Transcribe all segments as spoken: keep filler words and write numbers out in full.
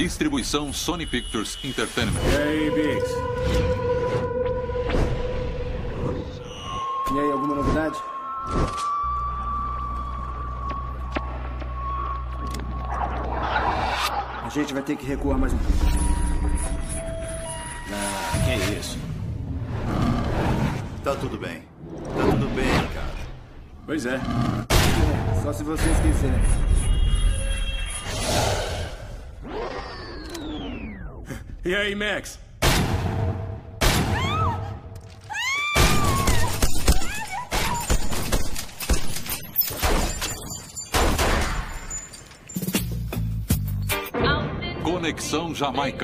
Distribuição Sony Pictures Entertainment. E aí, Biggs? E aí, alguma novidade? A gente vai ter que recuar mais um pouco. Ah, que é isso? Tá tudo bem. Tá tudo bem, cara. Pois é. É, só se vocês quiserem. E aí, Max? Conexão Jamaica.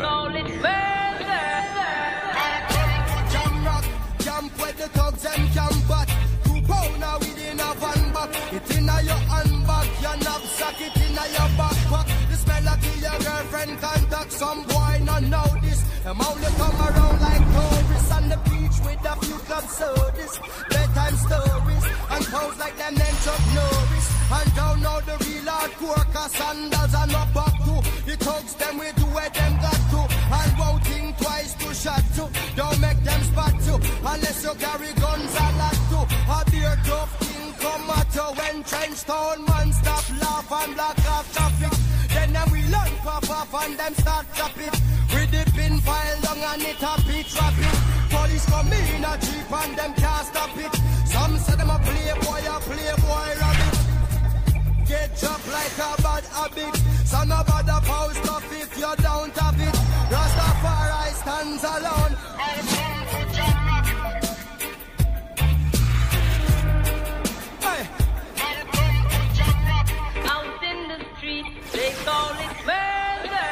Them only come around like tourists on the beach with a few club sodas, bedtime stories, and pose like them named Chuck Norris. And don't know the real hardcore, cause sandals are not back to. The thugs them we do where them got to. And won't think twice to shot to. Don't make them spot to, unless you carry guns a lot to. A beer tough king come at you when trench town man stop laugh and block off traffic. Then them we learn pop off and them start chop it. With the pin file long and it a beat rapid. Police come in a jeep and them can't stop it. Some say them a playboy, a playboy rabbit. Get chopped like a bad habit. So no bother post stuff if you don't have it. Rastafari stands alone. Hey. Out in the street, they call it murder.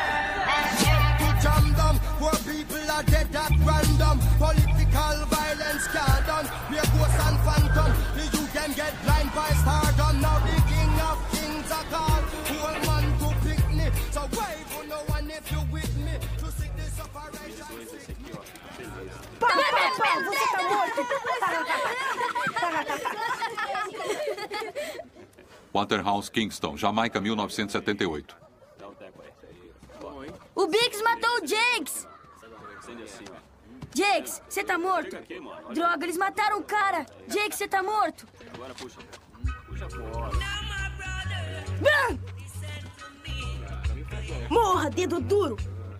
Poor people are dead at random. Political violence can't done. Be a ghost and phantom. The youth can get blind by stardom. Now the king of kings are called. Poor man to pick me. So wave for no one if you with me. To seek this operation. Pá, pá, pá, você tá morto. Waterhouse, Kingston, Jamaica, mil novecentos e setenta e oito. O Biggs matou o Jakes. Jakes, você tá morto. Droga, eles mataram o cara. Jakes, você tá morto. Agora puxa. Puxa fora. Morra, dedo duro.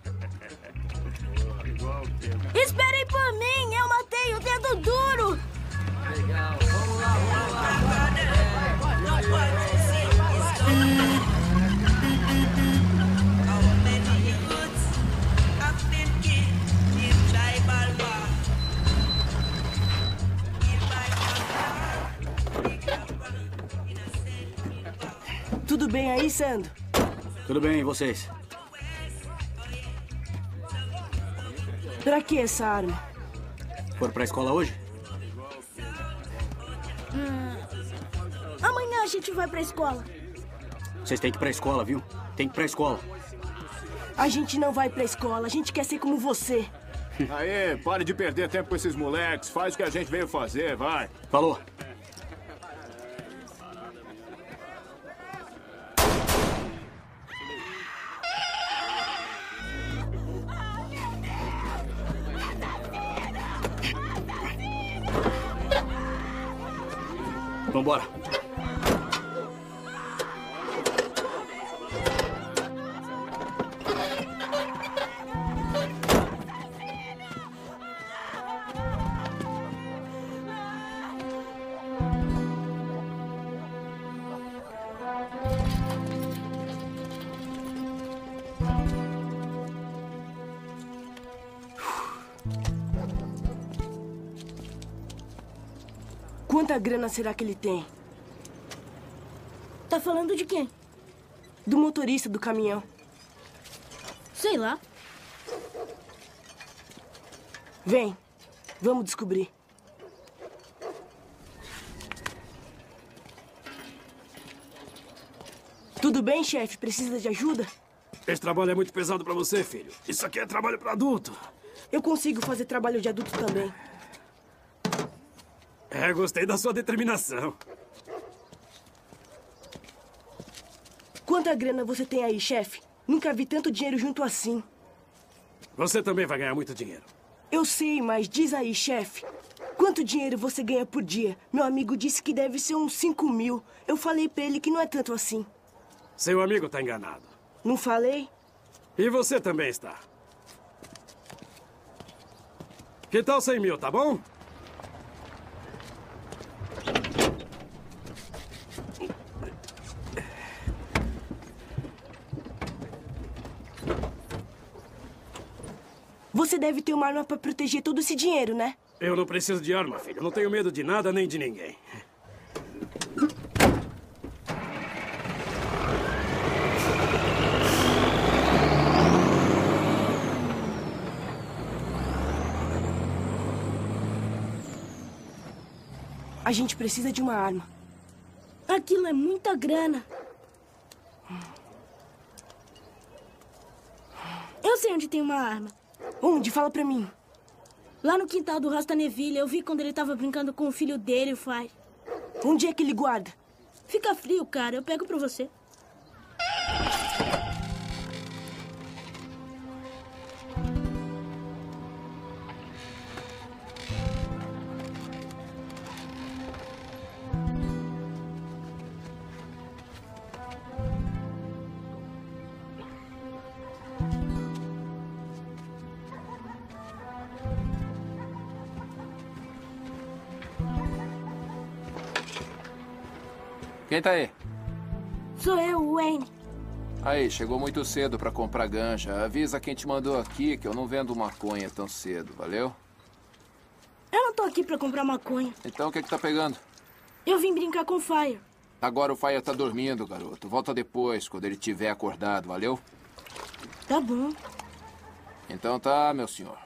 Esperem por mim, eu matei o dedo duro. Legal, vamos lá, vamos lá. Tudo bem aí, Sando? Tudo bem, e vocês? Pra que essa arma? Foram pra escola hoje? Hum. Amanhã a gente vai pra escola. Vocês têm que ir pra escola, viu? Tem que ir pra escola. A gente não vai pra escola, a gente quer ser como você. Aê, pare de perder tempo com esses moleques. Faz o que a gente veio fazer, vai. Falou. Vambora. Quanta grana será que ele tem? Tá falando de quem? Do motorista do caminhão. Sei lá. Vem, vamos descobrir. Tudo bem, chefe? Precisa de ajuda? Esse trabalho é muito pesado pra você, filho. Isso aqui é trabalho pra adulto. Eu consigo fazer trabalho de adulto também. É, gostei da sua determinação. Quanta grana você tem aí, chefe? Nunca vi tanto dinheiro junto assim. Você também vai ganhar muito dinheiro. Eu sei, mas diz aí, chefe. Quanto dinheiro você ganha por dia? Meu amigo disse que deve ser uns cinco mil. Eu falei pra ele que não é tanto assim. Seu amigo tá enganado. Não falei? E você também está. Que tal cem mil, tá bom? Você deve ter uma arma pra proteger todo esse dinheiro, né? Eu não preciso de arma, filho. Eu não tenho medo de nada nem de ninguém. A gente precisa de uma arma. Aquilo é muita grana. Eu sei onde tem uma arma. Onde? Fala pra mim. Lá no quintal do Rasta Neville, eu vi quando ele tava brincando com o filho dele, o Fire. Onde é que ele guarda? Fica frio, cara. Eu pego pra você. Quem tá aí? Sou eu, Wayne. Aí, chegou muito cedo pra comprar ganja. Avisa quem te mandou aqui que eu não vendo maconha tão cedo, valeu? Eu não tô aqui pra comprar maconha. Então o que que tá pegando? Eu vim brincar com o Fire. Agora o Fire tá dormindo, garoto. Volta depois, quando ele tiver acordado, valeu? Tá bom. Então tá, meu senhor.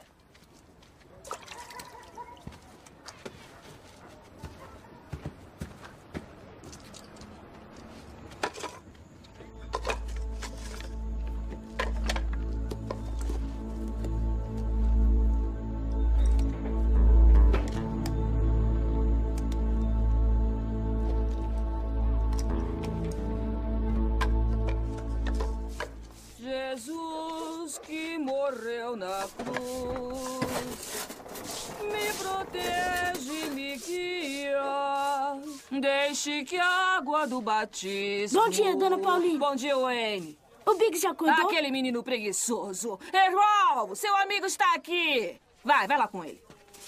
Jesus que morreu na cruz, me protege, me guia, deixe que a água do batismo... Bom dia, dona Pauline. Bom dia, Wayne. O Biggs já acordou? Aquele menino preguiçoso. Errol, seu amigo está aqui. Vai, vai lá com ele.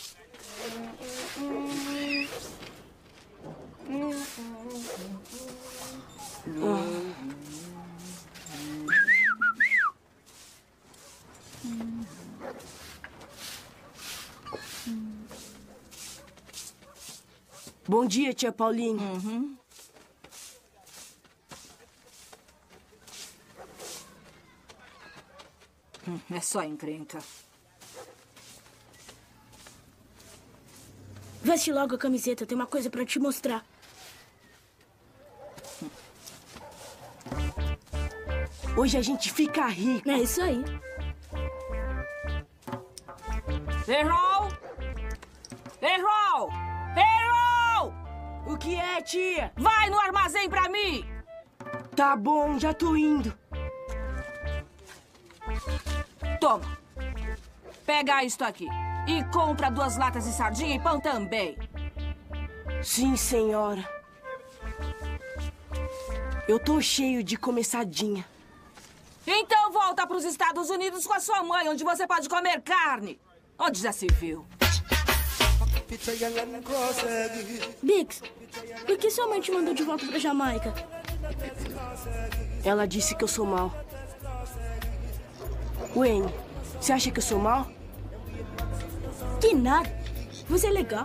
Ah. Bom dia, tia Pauline. Uhum. Hum, é só encrenca. Veste logo a camiseta, tem uma coisa pra te mostrar. Hoje a gente fica rico. É isso aí. Errol! Errol! Errol! O que é, tia? Vai no armazém pra mim! Tá bom, já tô indo. Toma. Pega isto aqui. E compra duas latas de sardinha e pão também. Sim, senhora. Eu tô cheio de começadinha. Então volta pros Estados Unidos com a sua mãe, onde você pode comer carne. Onde já se viu? Biggs, por que sua mãe te mandou de volta pra Jamaica? Ela disse que eu sou mal. Wayne, você acha que eu sou mal? Que nada. Você é legal.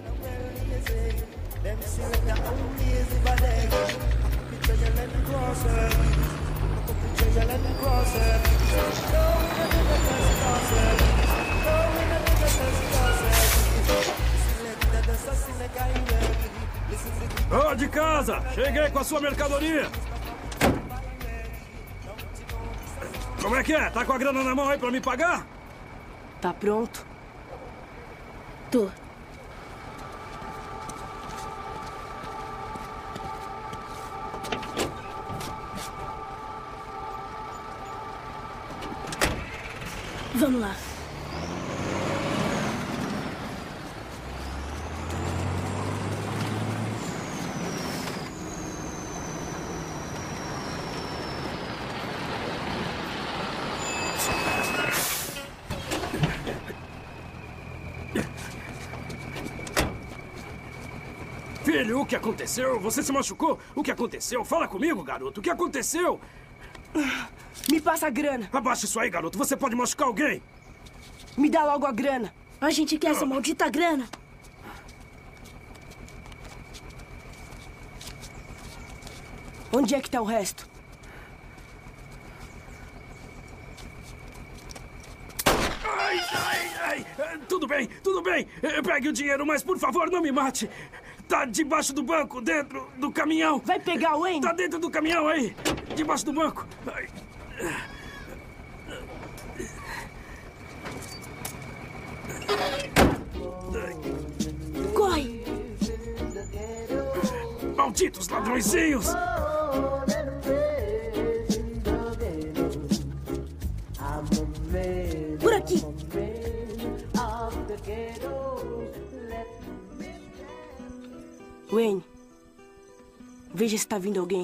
Ô, de casa! Cheguei com a sua mercadoria! Como é que é? Tá com a grana na mão aí pra me pagar? Tá pronto? Tô. Vamos lá. Filho, o que aconteceu? Você se machucou? O que aconteceu? Fala comigo, garoto. O que aconteceu? Me passa a grana. Abaixa isso aí, garoto. Você pode machucar alguém. Me dá logo a grana. A gente quer essa maldita grana. Onde é que tá o resto? Ai, ai, ai. Tudo bem, tudo bem. Pegue o dinheiro, mas por favor, não me mate. Tá debaixo do banco, dentro do caminhão. Vai pegar o Wayne? Tá dentro do caminhão aí. Debaixo do banco. Ai. Corre! Malditos ladrõezinhos! Por aqui! Wayne, veja se tá vindo alguém.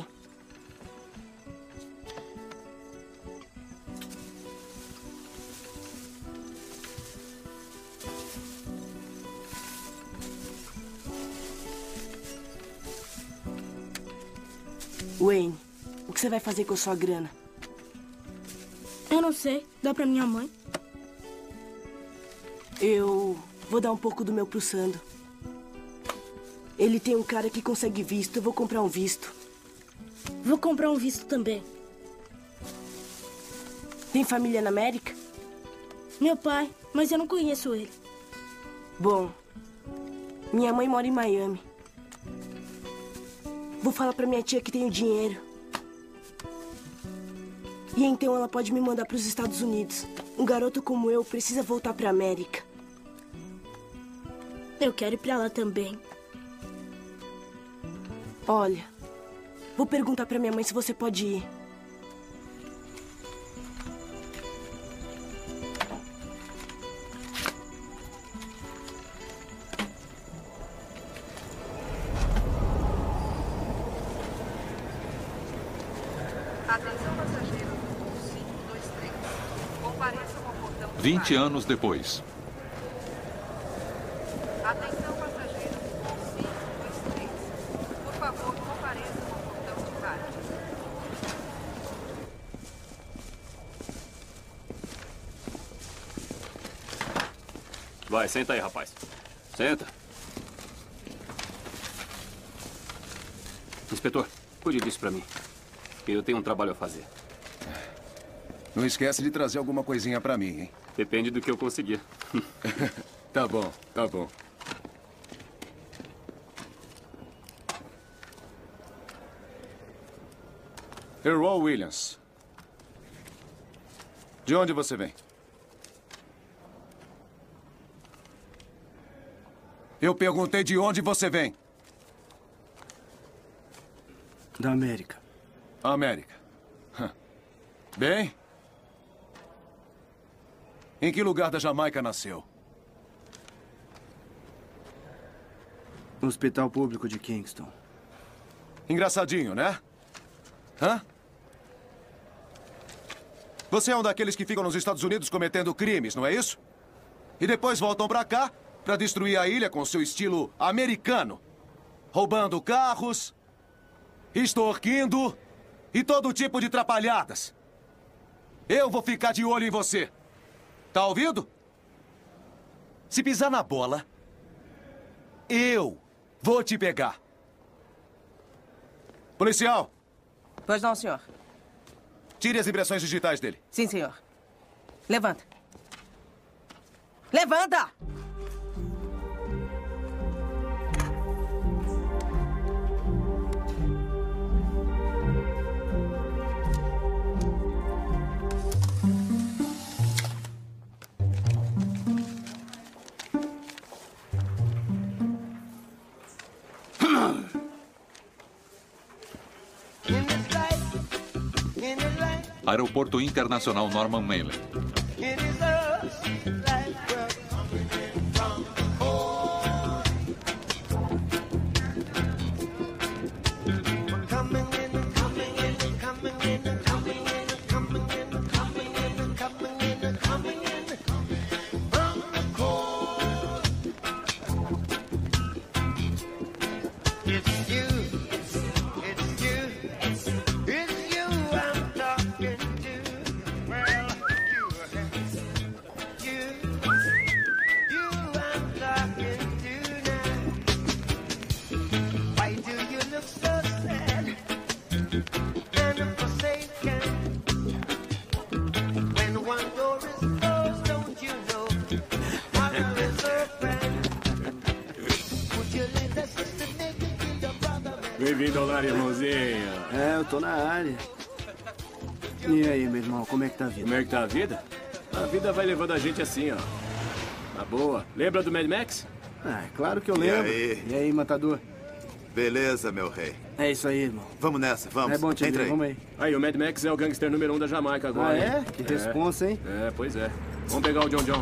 Wayne, o que você vai fazer com a sua grana? Eu não sei. Dá pra minha mãe. Eu vou dar um pouco do meu pro Sando. Ele tem um cara que consegue visto. Eu vou comprar um visto. Vou comprar um visto também. Tem família na América? Meu pai, mas eu não conheço ele. Bom, minha mãe mora em Miami. Vou falar pra minha tia que tenho dinheiro. E então ela pode me mandar pros Estados Unidos. Um garoto como eu precisa voltar pra América. Eu quero ir pra lá também. Olha, vou perguntar pra minha mãe se você pode ir. Atenção passageiros do voo cinco dois três. Compareçam ao portão de vinte anos depois. Atenção passageiros do voo cinco dois três. Por favor, compareçam ao portão de embarque. Vai, senta aí, rapaz. Senta. Inspetor, cuide disso pra mim. Eu tenho um trabalho a fazer. Não esquece de trazer alguma coisinha pra mim, hein? Depende do que eu conseguir. Tá bom, tá bom. Errol Williams. De onde você vem? Eu perguntei de onde você vem. Da América. América. Bem? Em que lugar da Jamaica nasceu? No Hospital Público de Kingston. Engraçadinho, né? Hã? Você é um daqueles que ficam nos Estados Unidos cometendo crimes, não é isso? E depois voltam pra cá pra destruir a ilha com seu estilo americano. Roubando carros, extorquindo e todo tipo de trapalhadas. Eu vou ficar de olho em você. Tá ouvindo? Se pisar na bola, eu vou te pegar. Policial! Pois não, senhor. Tire as impressões digitais dele. Sim, senhor. Levanta. Levanta! Aeroporto Internacional Norman Mailer. It is a Why do you look so sad and forsaken? When one door is closed, don't you know another is open? Would you let us sister make it to your brother? Bem-vindo ao lar, irmãozinho. É, eu tô na área. E aí, meu irmão, como é que tá a vida? Como é que tá a vida? A vida vai levando a gente assim, ó. Na boa. Lembra do Mad Max? Ah, é claro que eu lembro. E aí? E aí, matador? Beleza, meu rei. É isso aí, irmão. Vamos nessa, vamos. É bom te Entra ver, aí. vamos aí. Aí, o Mad Max é o gangster número um da Jamaica agora. Ah, é? hein? Que responsa, hein? É, pois é. Vamos pegar o John John.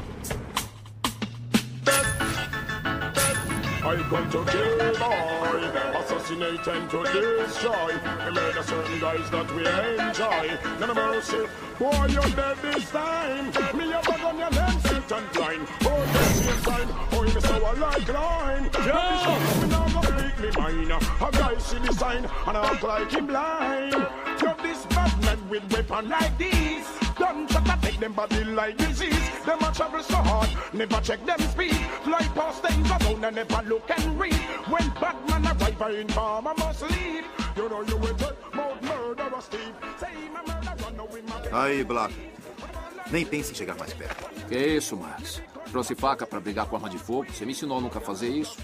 I come to kill, boy, assassinate and to destroy. We murder certain guys that we enjoy. None of mercy, boy, you're dead this time. Me a bug on your name, set and blind. Oh, yes, yes, fine. Oh, you so I like line. Yeah, me now completely mine. A guy see the sign and I act like he blind. You're this bad man with weapon like this. Don't try to take them body like disease. Them a travel so hard, never check them speed. Fly past things around and never look and read. When Batman arrive, I inform I must leave. You know you will take more murder or Steve. Say my murder run away my... Aí, Black. Nem pense em chegar mais perto. Que isso, Max? Trouxe faca pra brigar com arma de fogo? Você me ensinou a nunca fazer isso?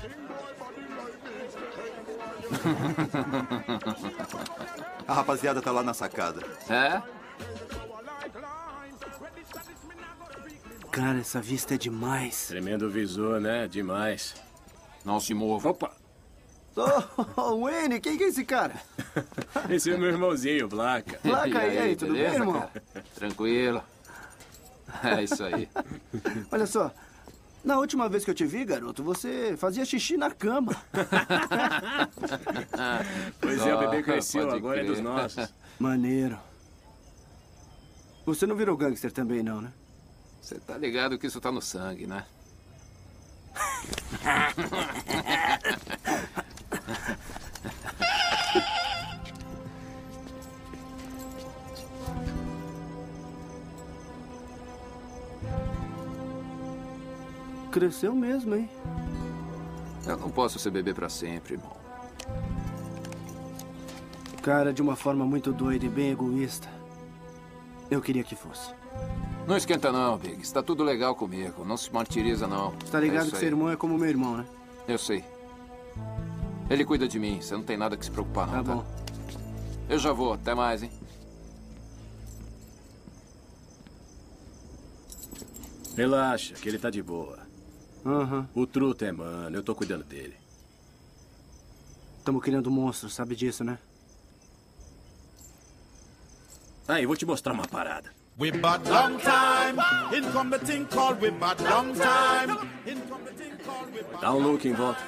A rapaziada tá lá na sacada. É? Cara, essa vista é demais. Tremendo visor, né? Demais. Não se mova. Opa! Oh, Wayne, quem que é esse cara? Esse é meu irmãozinho, Blaca. Blaca, e aí, tudo beleza, bem, irmão? Cara? Tranquilo. É isso aí. Olha só, na última vez que eu te vi, garoto, você fazia xixi na cama. Pois é, o bebê cresceu, Pode agora crer. é dos nossos. Maneiro. Você não virou gangster também, não, né? Você tá ligado que isso tá no sangue, né? Cresceu mesmo, hein? Eu não posso ser bebê pra sempre, irmão. Cara, de uma forma muito doida e bem egoísta. Eu queria que fosse. Não esquenta não, Big. Está tudo legal comigo. Não se martiriza, não. Você tá ligado É isso que aí. seu irmão é como meu irmão, né? Eu sei. Ele cuida de mim. Você não tem nada que se preocupar, não, Tá tá? bom. Eu já vou. Até mais, hein? Relaxa, que ele tá de boa. Aham. O truto é mano, eu tô cuidando dele. Tamo criando monstros, sabe disso, né? Aí, eu vou te mostrar uma parada. We bad long time. In come the thing called we bad long time. In come the thing called we bad. Dá um look em volta.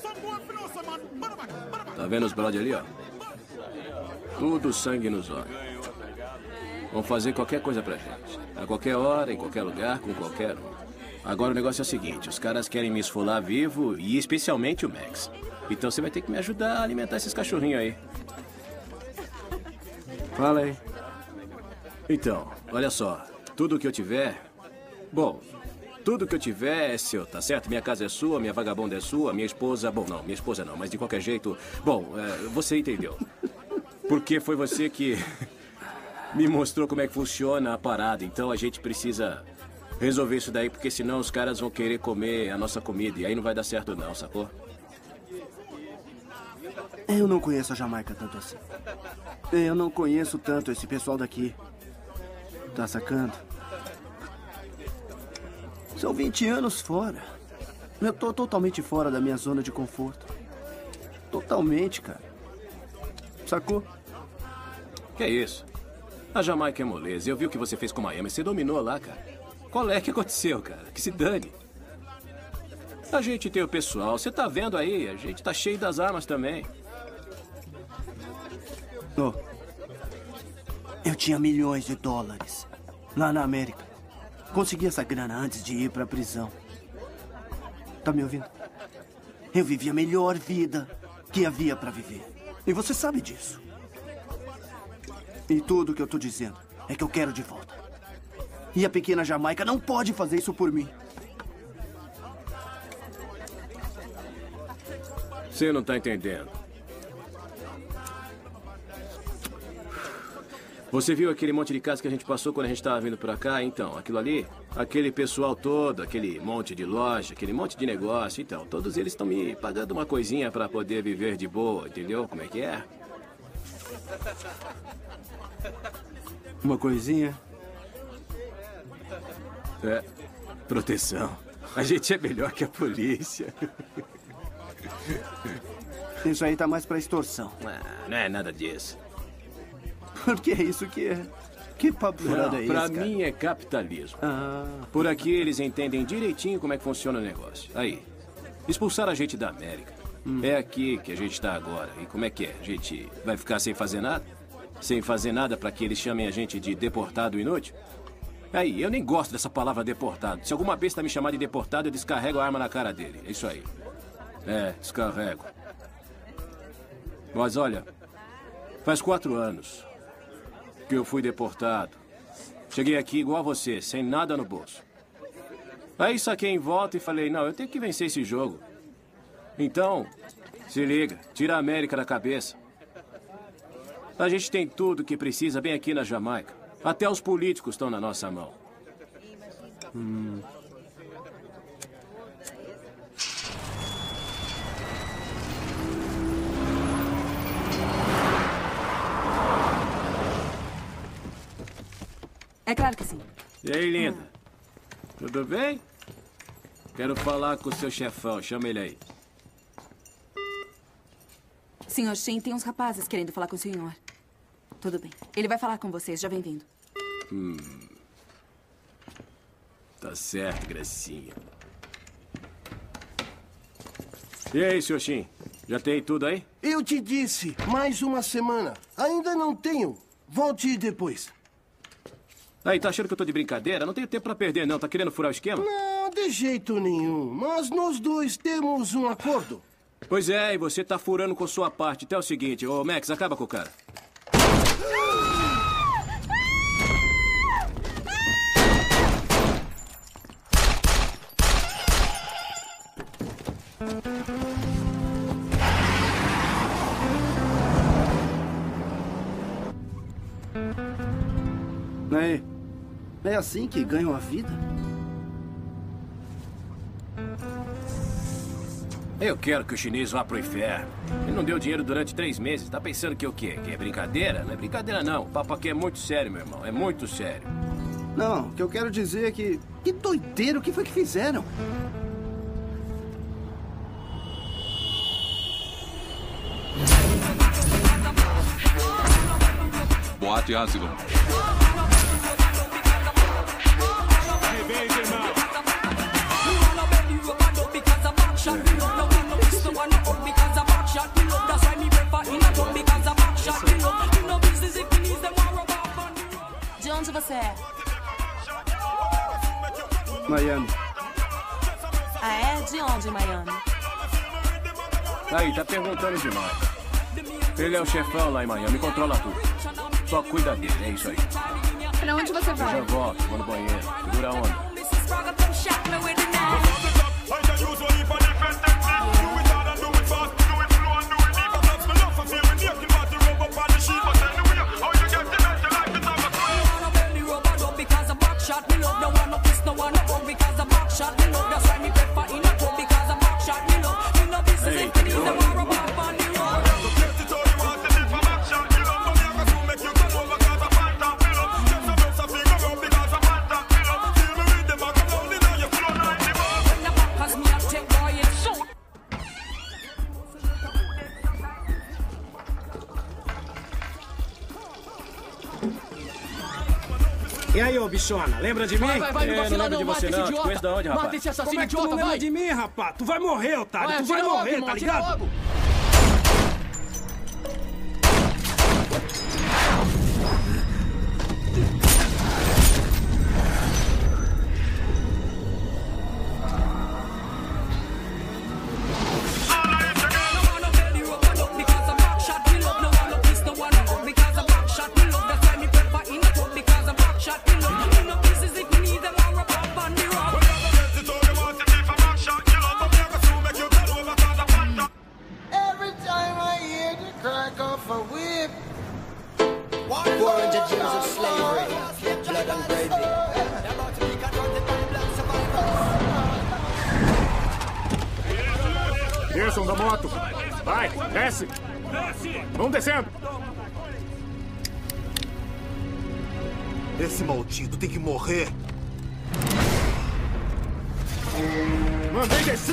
Tá vendo os brode ali, ó? Tudo sangue nos olhos. Vão fazer qualquer coisa pra gente. A qualquer hora, em qualquer lugar, com qualquer um. Agora o negócio é o seguinte, os caras querem me esfolar vivo e especialmente o Max. Então você vai ter que me ajudar a alimentar esses cachorrinhos aí. Fala aí. Então, olha só, tudo que eu tiver... Bom, tudo que eu tiver é seu, tá certo? Minha casa é sua, minha vagabunda é sua, minha esposa... Bom, não, minha esposa não, mas de qualquer jeito... Bom, é, você entendeu. Porque foi você que me mostrou como é que funciona a parada. Então a gente precisa resolver isso daí, porque senão os caras vão querer comer a nossa comida. E aí não vai dar certo não, sacou? Eu não conheço a Jamaica tanto assim. Eu não conheço tanto esse pessoal daqui. Tá sacando? São vinte anos fora. Eu tô totalmente fora da minha zona de conforto. Totalmente, cara. Sacou? Que é isso? A Jamaica é moleza. Eu vi o que você fez com Miami. Você dominou lá, cara. Qual é que aconteceu, cara? Que se dane. A gente tem o pessoal. Você tá vendo aí? A gente tá cheio das armas também. Oh. Eu tinha milhões de dólares lá na América. Consegui essa grana antes de ir pra prisão. Tá me ouvindo? Eu vivi a melhor vida que havia pra viver. E você sabe disso. E tudo que eu tô dizendo é que eu quero de volta. E a pequena Jamaica não pode fazer isso por mim. Você não tá entendendo. Você viu aquele monte de casa que a gente passou quando a gente estava vindo pra cá? Então, aquilo ali, aquele pessoal todo, aquele monte de loja, aquele monte de negócio, então, todos eles estão me pagando uma coisinha pra poder viver de boa, entendeu? Como é que é? Uma coisinha? É, proteção. A gente é melhor que a polícia. Isso aí tá mais pra extorsão. Ah, não é nada disso. Porque é isso que é. Que papo furado é esse, pra cara? mim é capitalismo. Ah. Por aqui eles entendem direitinho como é que funciona o negócio. Aí, expulsaram a gente da América. Hum. É aqui que a gente está agora. E como é que é? A gente vai ficar sem fazer nada? Sem fazer nada para que eles chamem a gente de deportado inútil? Aí, eu nem gosto dessa palavra deportado. Se alguma besta me chamar de deportado, eu descarrego a arma na cara dele. É isso aí. É, descarrego. Mas olha, faz quatro anos que eu fui deportado. Cheguei aqui igual a você, sem nada no bolso. Aí saquei em volta e falei, não, eu tenho que vencer esse jogo. Então, se liga, tira a América da cabeça. A gente tem tudo que precisa bem aqui na Jamaica. Até os políticos estão na nossa mão. Hum. É claro que sim. E aí, linda? Tudo bem? Quero falar com o seu chefão. Chama ele aí. Senhor Shen, tem uns rapazes querendo falar com o senhor. Tudo bem. Ele vai falar com vocês. Já vem vindo. Hum. Tá certo, gracinha. E aí, senhor Shin? Já tem tudo aí? Eu te disse, mais uma semana. Ainda não tenho. Volte depois. Aí, tá achando que eu tô de brincadeira? Não tenho tempo pra perder, não. Tá querendo furar o esquema? Não, de jeito nenhum. Mas nós dois temos um acordo. Pois é, e você tá furando com sua parte. Então é o seguinte, ô Max, acaba com o cara. Aí, é assim que ganham a vida? Eu quero que o chinês vá pro inferno. Ele não deu dinheiro durante três meses. Tá pensando que o quê? Que é brincadeira? Não é brincadeira, não. O papo aqui é muito sério, meu irmão. É muito sério. Não, o que eu quero dizer é que... Que doideira, o que foi que fizeram? Boate Asylum. De onde você é? Miami. Ah, é? De onde, Miami? Aí, tá perguntando demais. Ele é o chefão lá em Miami, controla tudo. Só cuida dele, é isso aí. Pra onde você vai? Eu já volto, vou no banheiro. Segura a onda. E aí, ô bichona, lembra de mim? Vai, vai, vai, não é, vacila não lembro não, de mata você esse não. idiota. Te conheço da onde, rapaz? Mata esse assassino Como é que tu idiota, não lembra vai. de mim, rapaz? Tu vai morrer, otário. Vai, tu vai atira morrer, logo, tá irmão, atira ligado? logo. Every time I hear the crack of a whip, what four hundred years of slavery, blood and gravy. Desçam da moto. Vai, desce. Vão descendo. Esse maldito tem que morrer. Mandei descer.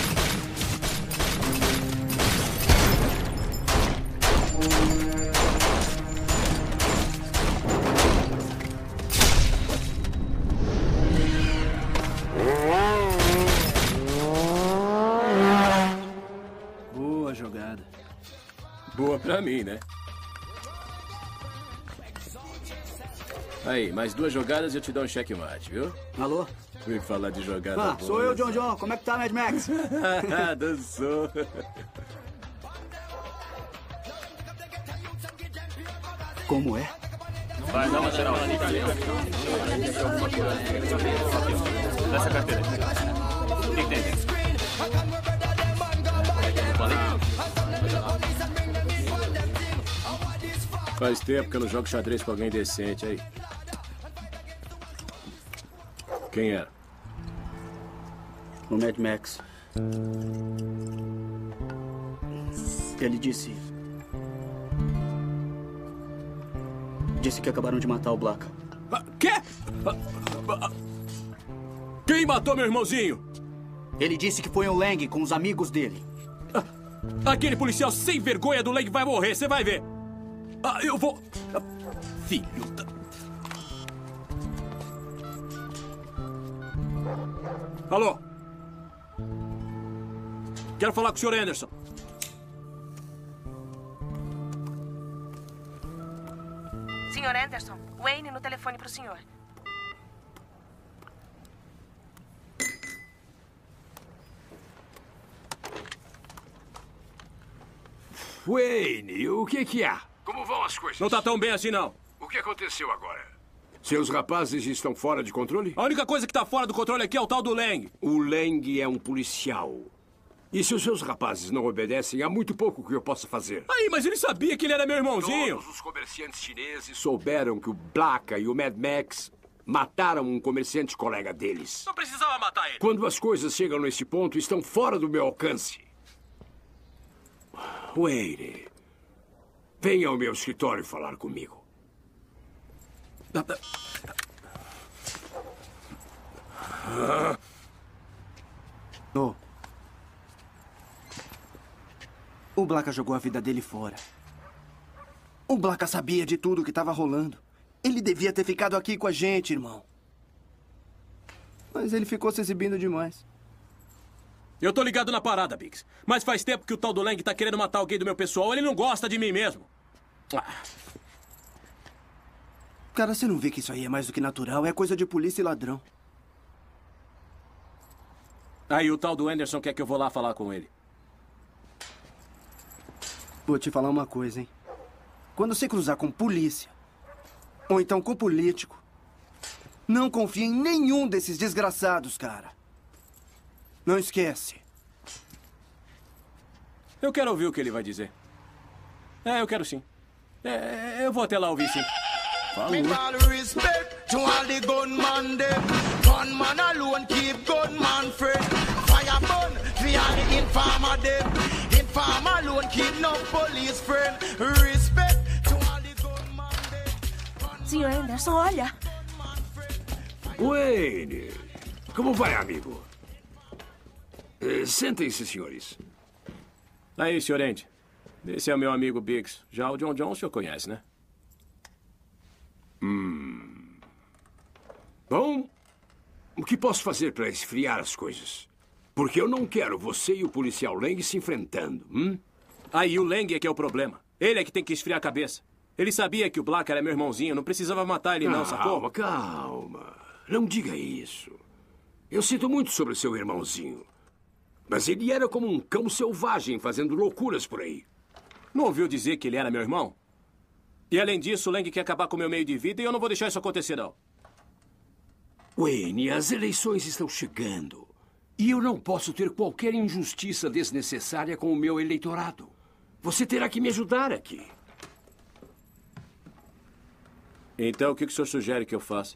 Boa jogada. Boa pra mim, né? Aí, mais duas jogadas e eu te dou um checkmate, viu? Alô? Fui falar de jogada Ah, boa. sou eu, John John. Como é que tá, Mad Max? Dançou. Como é? Vai, dá uma geral ali. Dá essa carteira. O que, que tem? Falei? Faz tempo que eu não jogo xadrez com alguém decente aí. Quem era? O Mad Max. Ele disse... Disse que acabaram de matar o Black. Quê? Quem matou meu irmãozinho? Ele disse que foi o Lang com os amigos dele. Aquele policial sem vergonha do Lang vai morrer, você vai ver. Ah, eu vou... Filho da... Alô? Quero falar com o senhor Anderson. senhor Anderson, Wayne no telefone para o senhor. Wayne, o que que há? Como vão as coisas? Não tá tão bem assim, não. O que aconteceu agora? Seus rapazes estão fora de controle? A única coisa que tá fora do controle aqui é o tal do Lang. O Lang é um policial. E se os seus rapazes não obedecem, há muito pouco que eu possa fazer. Aí, mas ele sabia que ele era meu irmãozinho. Todos os comerciantes chineses souberam que o Blacka e o Mad Max mataram um comerciante colega deles. Não precisava matar ele. Quando as coisas chegam nesse ponto, estão fora do meu alcance. Wayne, venha ao meu escritório falar comigo. Ah. Oh. O Blacka jogou a vida dele fora. O Blacka sabia de tudo o que estava rolando. Ele devia ter ficado aqui com a gente, irmão. Mas ele ficou se exibindo demais. Eu tô ligado na parada, Biggs. Mas faz tempo que o tal do Lang tá querendo matar alguém do meu pessoal. Ele não gosta de mim mesmo. Ah. Cara, você não vê que isso aí é mais do que natural? É coisa de polícia e ladrão. Aí o tal do Anderson quer que eu vou lá falar com ele. Vou te falar uma coisa, hein? Quando você cruzar com polícia, ou então com político, não confia em nenhum desses desgraçados, cara. Não esquece. Eu quero ouvir o que ele vai dizer. É, eu quero sim. É, eu vou até lá ouvir sim. Falou. Me all respect to all the gunman them. Gunman alone keep gunman friend. Fire burn for all the informer them. Informer alone keep no police friend. Respect to all the gunman them. senhor Anderson, olha. Wayne, como vai, amigo? Uh, Sentem-se, senhores. Aí, senhor Andy. Esse é o meu amigo Biggs. Já o John John o senhor conhece, né? Hum. Bom, o que posso fazer para esfriar as coisas? Porque eu não quero você e o policial Lang se enfrentando. Hum? Aí o Lang é que é o problema. Ele é que tem que esfriar a cabeça. Ele sabia que o Black era meu irmãozinho. Não precisava matar ele, não, sacou? Calma, calma. Não diga isso. Eu sinto muito sobre o seu irmãozinho. Mas ele era como um cão selvagem fazendo loucuras por aí. Não ouviu dizer que ele era meu irmão? E além disso, o Lang quer acabar com o meu meio de vida e eu não vou deixar isso acontecer, não. Wayne, as eleições estão chegando. E eu não posso ter qualquer injustiça desnecessária com o meu eleitorado. Você terá que me ajudar aqui. Então, o que o senhor sugere que eu faça?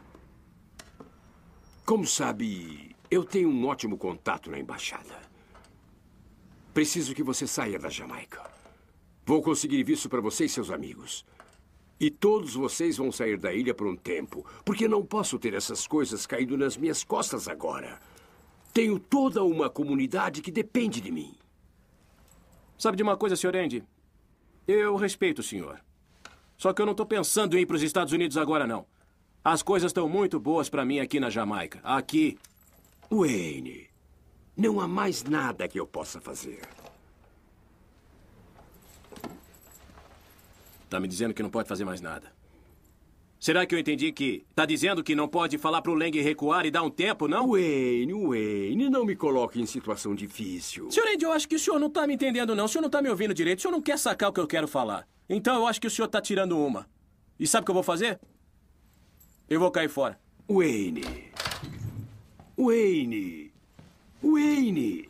Como sabe, eu tenho um ótimo contato na embaixada. Preciso que você saia da Jamaica. Vou conseguir visto para você e seus amigos. E todos vocês vão sair da ilha por um tempo, porque não posso ter essas coisas caindo nas minhas costas agora. Tenho toda uma comunidade que depende de mim. Sabe de uma coisa, senhor Andy? Eu respeito o senhor. Só que eu não estou pensando em ir para os Estados Unidos agora, não. As coisas estão muito boas para mim aqui na Jamaica. Aqui. Wayne, não há mais nada que eu possa fazer. Tá me dizendo que não pode fazer mais nada. Será que eu entendi que tá dizendo que não pode falar pro Lang recuar e dar um tempo, não? Wayne, Wayne, não me coloque em situação difícil. Senhor Andy, eu acho que o senhor não tá me entendendo, não. O senhor não tá me ouvindo direito. O senhor não quer sacar o que eu quero falar. Então eu acho que o senhor tá tirando uma. E sabe o que eu vou fazer? Eu vou cair fora. Wayne. Wayne. Wayne.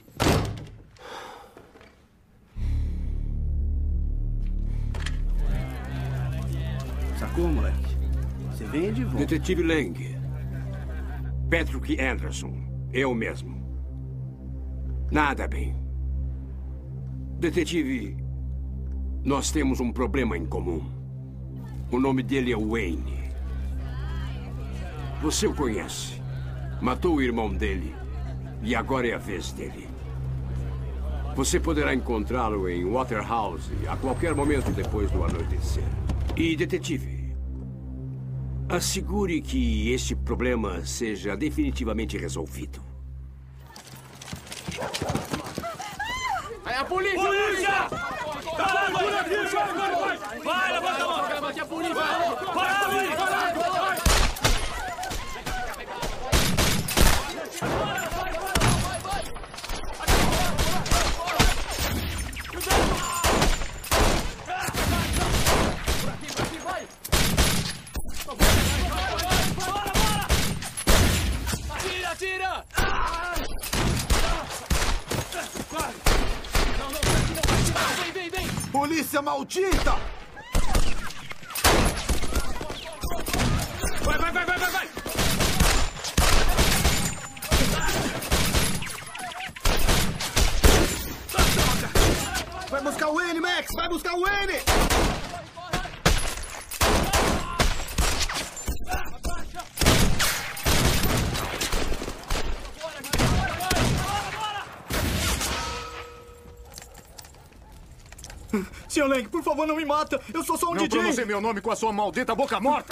Sacou, moleque? Você vem de volta. Detetive Lang. Patrick Anderson. Eu mesmo. Nada bem. Detetive, nós temos um problema em comum. O nome dele é Wayne. Você o conhece. Matou o irmão dele. E agora é a vez dele. Você poderá encontrá-lo em Waterhouse a qualquer momento depois do anoitecer. E, detetive, assegure que este problema seja definitivamente resolvido. Aí a polícia! Polícia! Vai, vai, vai, levanta a mão! Vai, a polícia! Vai, vai, Tira, tira! Não, não, vem, vem, vem! Polícia maldita! Vai, vai, vai, vai, vai, vai! Vai buscar o N, Max! Vai buscar o N! Senhor Lang, por favor, não me mata. Eu sou só um não D J. Não pronunciei meu nome com a sua maldita boca morta.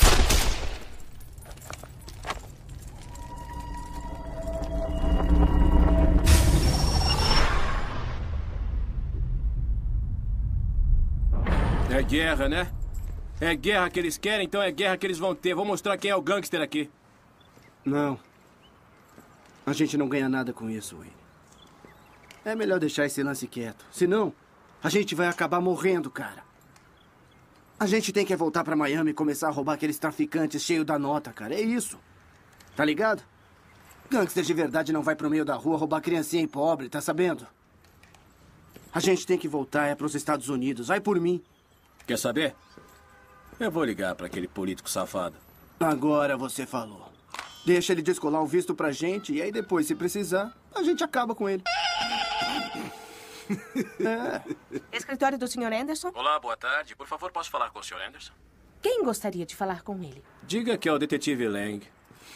É guerra, né? É guerra que eles querem, então é guerra que eles vão ter. Vou mostrar quem é o gangster aqui. Não. A gente não ganha nada com isso, Wayne. É melhor deixar esse lance quieto. Senão, a gente vai acabar morrendo, cara. A gente tem que voltar pra Miami e começar a roubar aqueles traficantes cheios da nota, cara. É isso. Tá ligado? Gangster de verdade não vai pro meio da rua roubar criancinha e pobre, tá sabendo? A gente tem que voltar é pros Estados Unidos. Vai por mim. Quer saber? Eu vou ligar pra aquele político safado. Agora você falou. Deixa ele descolar o visto pra gente e aí depois, se precisar, a gente acaba com ele. É. Escritório do senhor Anderson? Olá, boa tarde. Por favor, posso falar com o senhor Anderson? Quem gostaria de falar com ele? Diga que é o detetive Lang.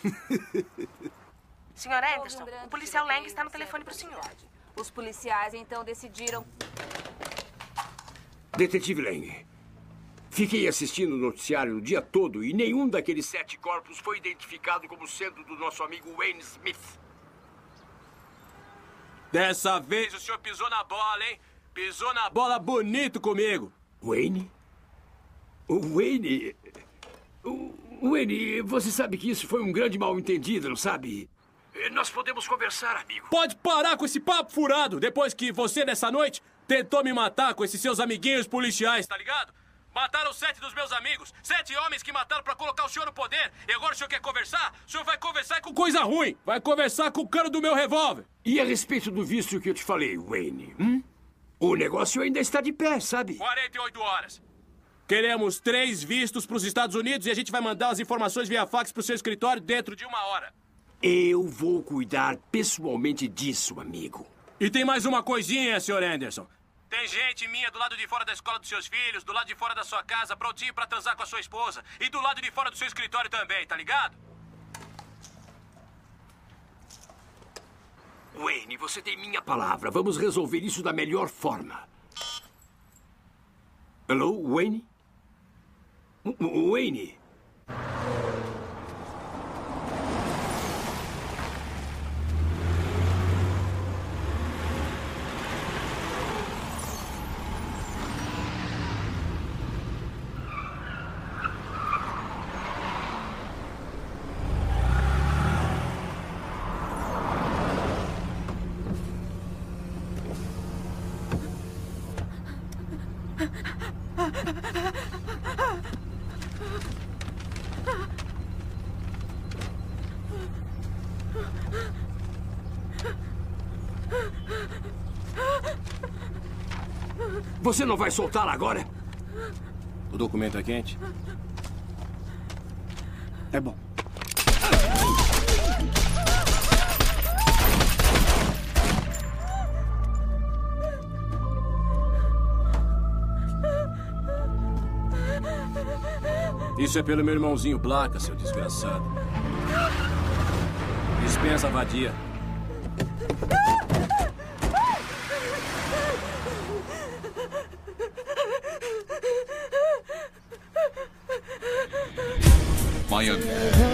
senhor Anderson, o policial Lang está no telefone para o senhor. Os policiais, então, decidiram... Detetive Lang, fiquei assistindo o noticiário o dia todo e nenhum daqueles sete corpos foi identificado como sendo do nosso amigo Wayne Smith. Dessa vez o senhor pisou na bola, hein? Pisou na bola bonito comigo. Wayne? O Wayne... O Wayne, você sabe que isso foi um grande mal-entendido, não sabe? Nós podemos conversar, amigo. Pode parar com esse papo furado. Depois que você, nessa noite, tentou me matar com esses seus amiguinhos policiais, tá ligado? Mataram sete dos meus amigos. Sete homens que mataram pra colocar o senhor no poder. E agora o senhor quer conversar? O senhor vai conversar com coisa ruim. Vai conversar com o cano do meu revólver. E a respeito do visto que eu te falei, Wayne? Hum? O negócio ainda está de pé, sabe? quarenta e oito horas. Queremos três vistos para os Estados Unidos e a gente vai mandar as informações via fax para o seu escritório dentro de uma hora. Eu vou cuidar pessoalmente disso, amigo. E tem mais uma coisinha, senhor Anderson. Tem gente minha do lado de fora da escola dos seus filhos, do lado de fora da sua casa, prontinho pra transar com a sua esposa. E do lado de fora do seu escritório também, tá ligado? Wayne, você tem minha palavra. Vamos resolver isso da melhor forma. Alô, Wayne? W- Wayne? Você não vai soltá-la agora? O documento é quente? É bom. Isso é pelo meu irmãozinho Placa, seu desgraçado. Dispensa a vadia. Miami.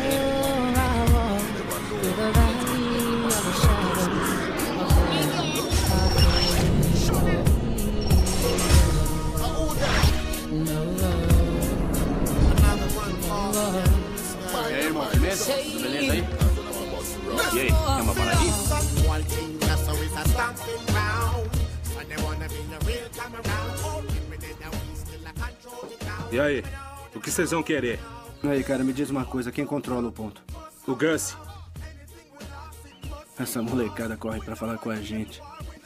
E aí, irmão, beleza? Tudo beleza aí? E aí, tem uma paradinha? E aí, o que vocês vão querer? Aí, cara, me diz uma coisa, quem controla o ponto? O Gus. Essa molecada corre pra falar com a gente.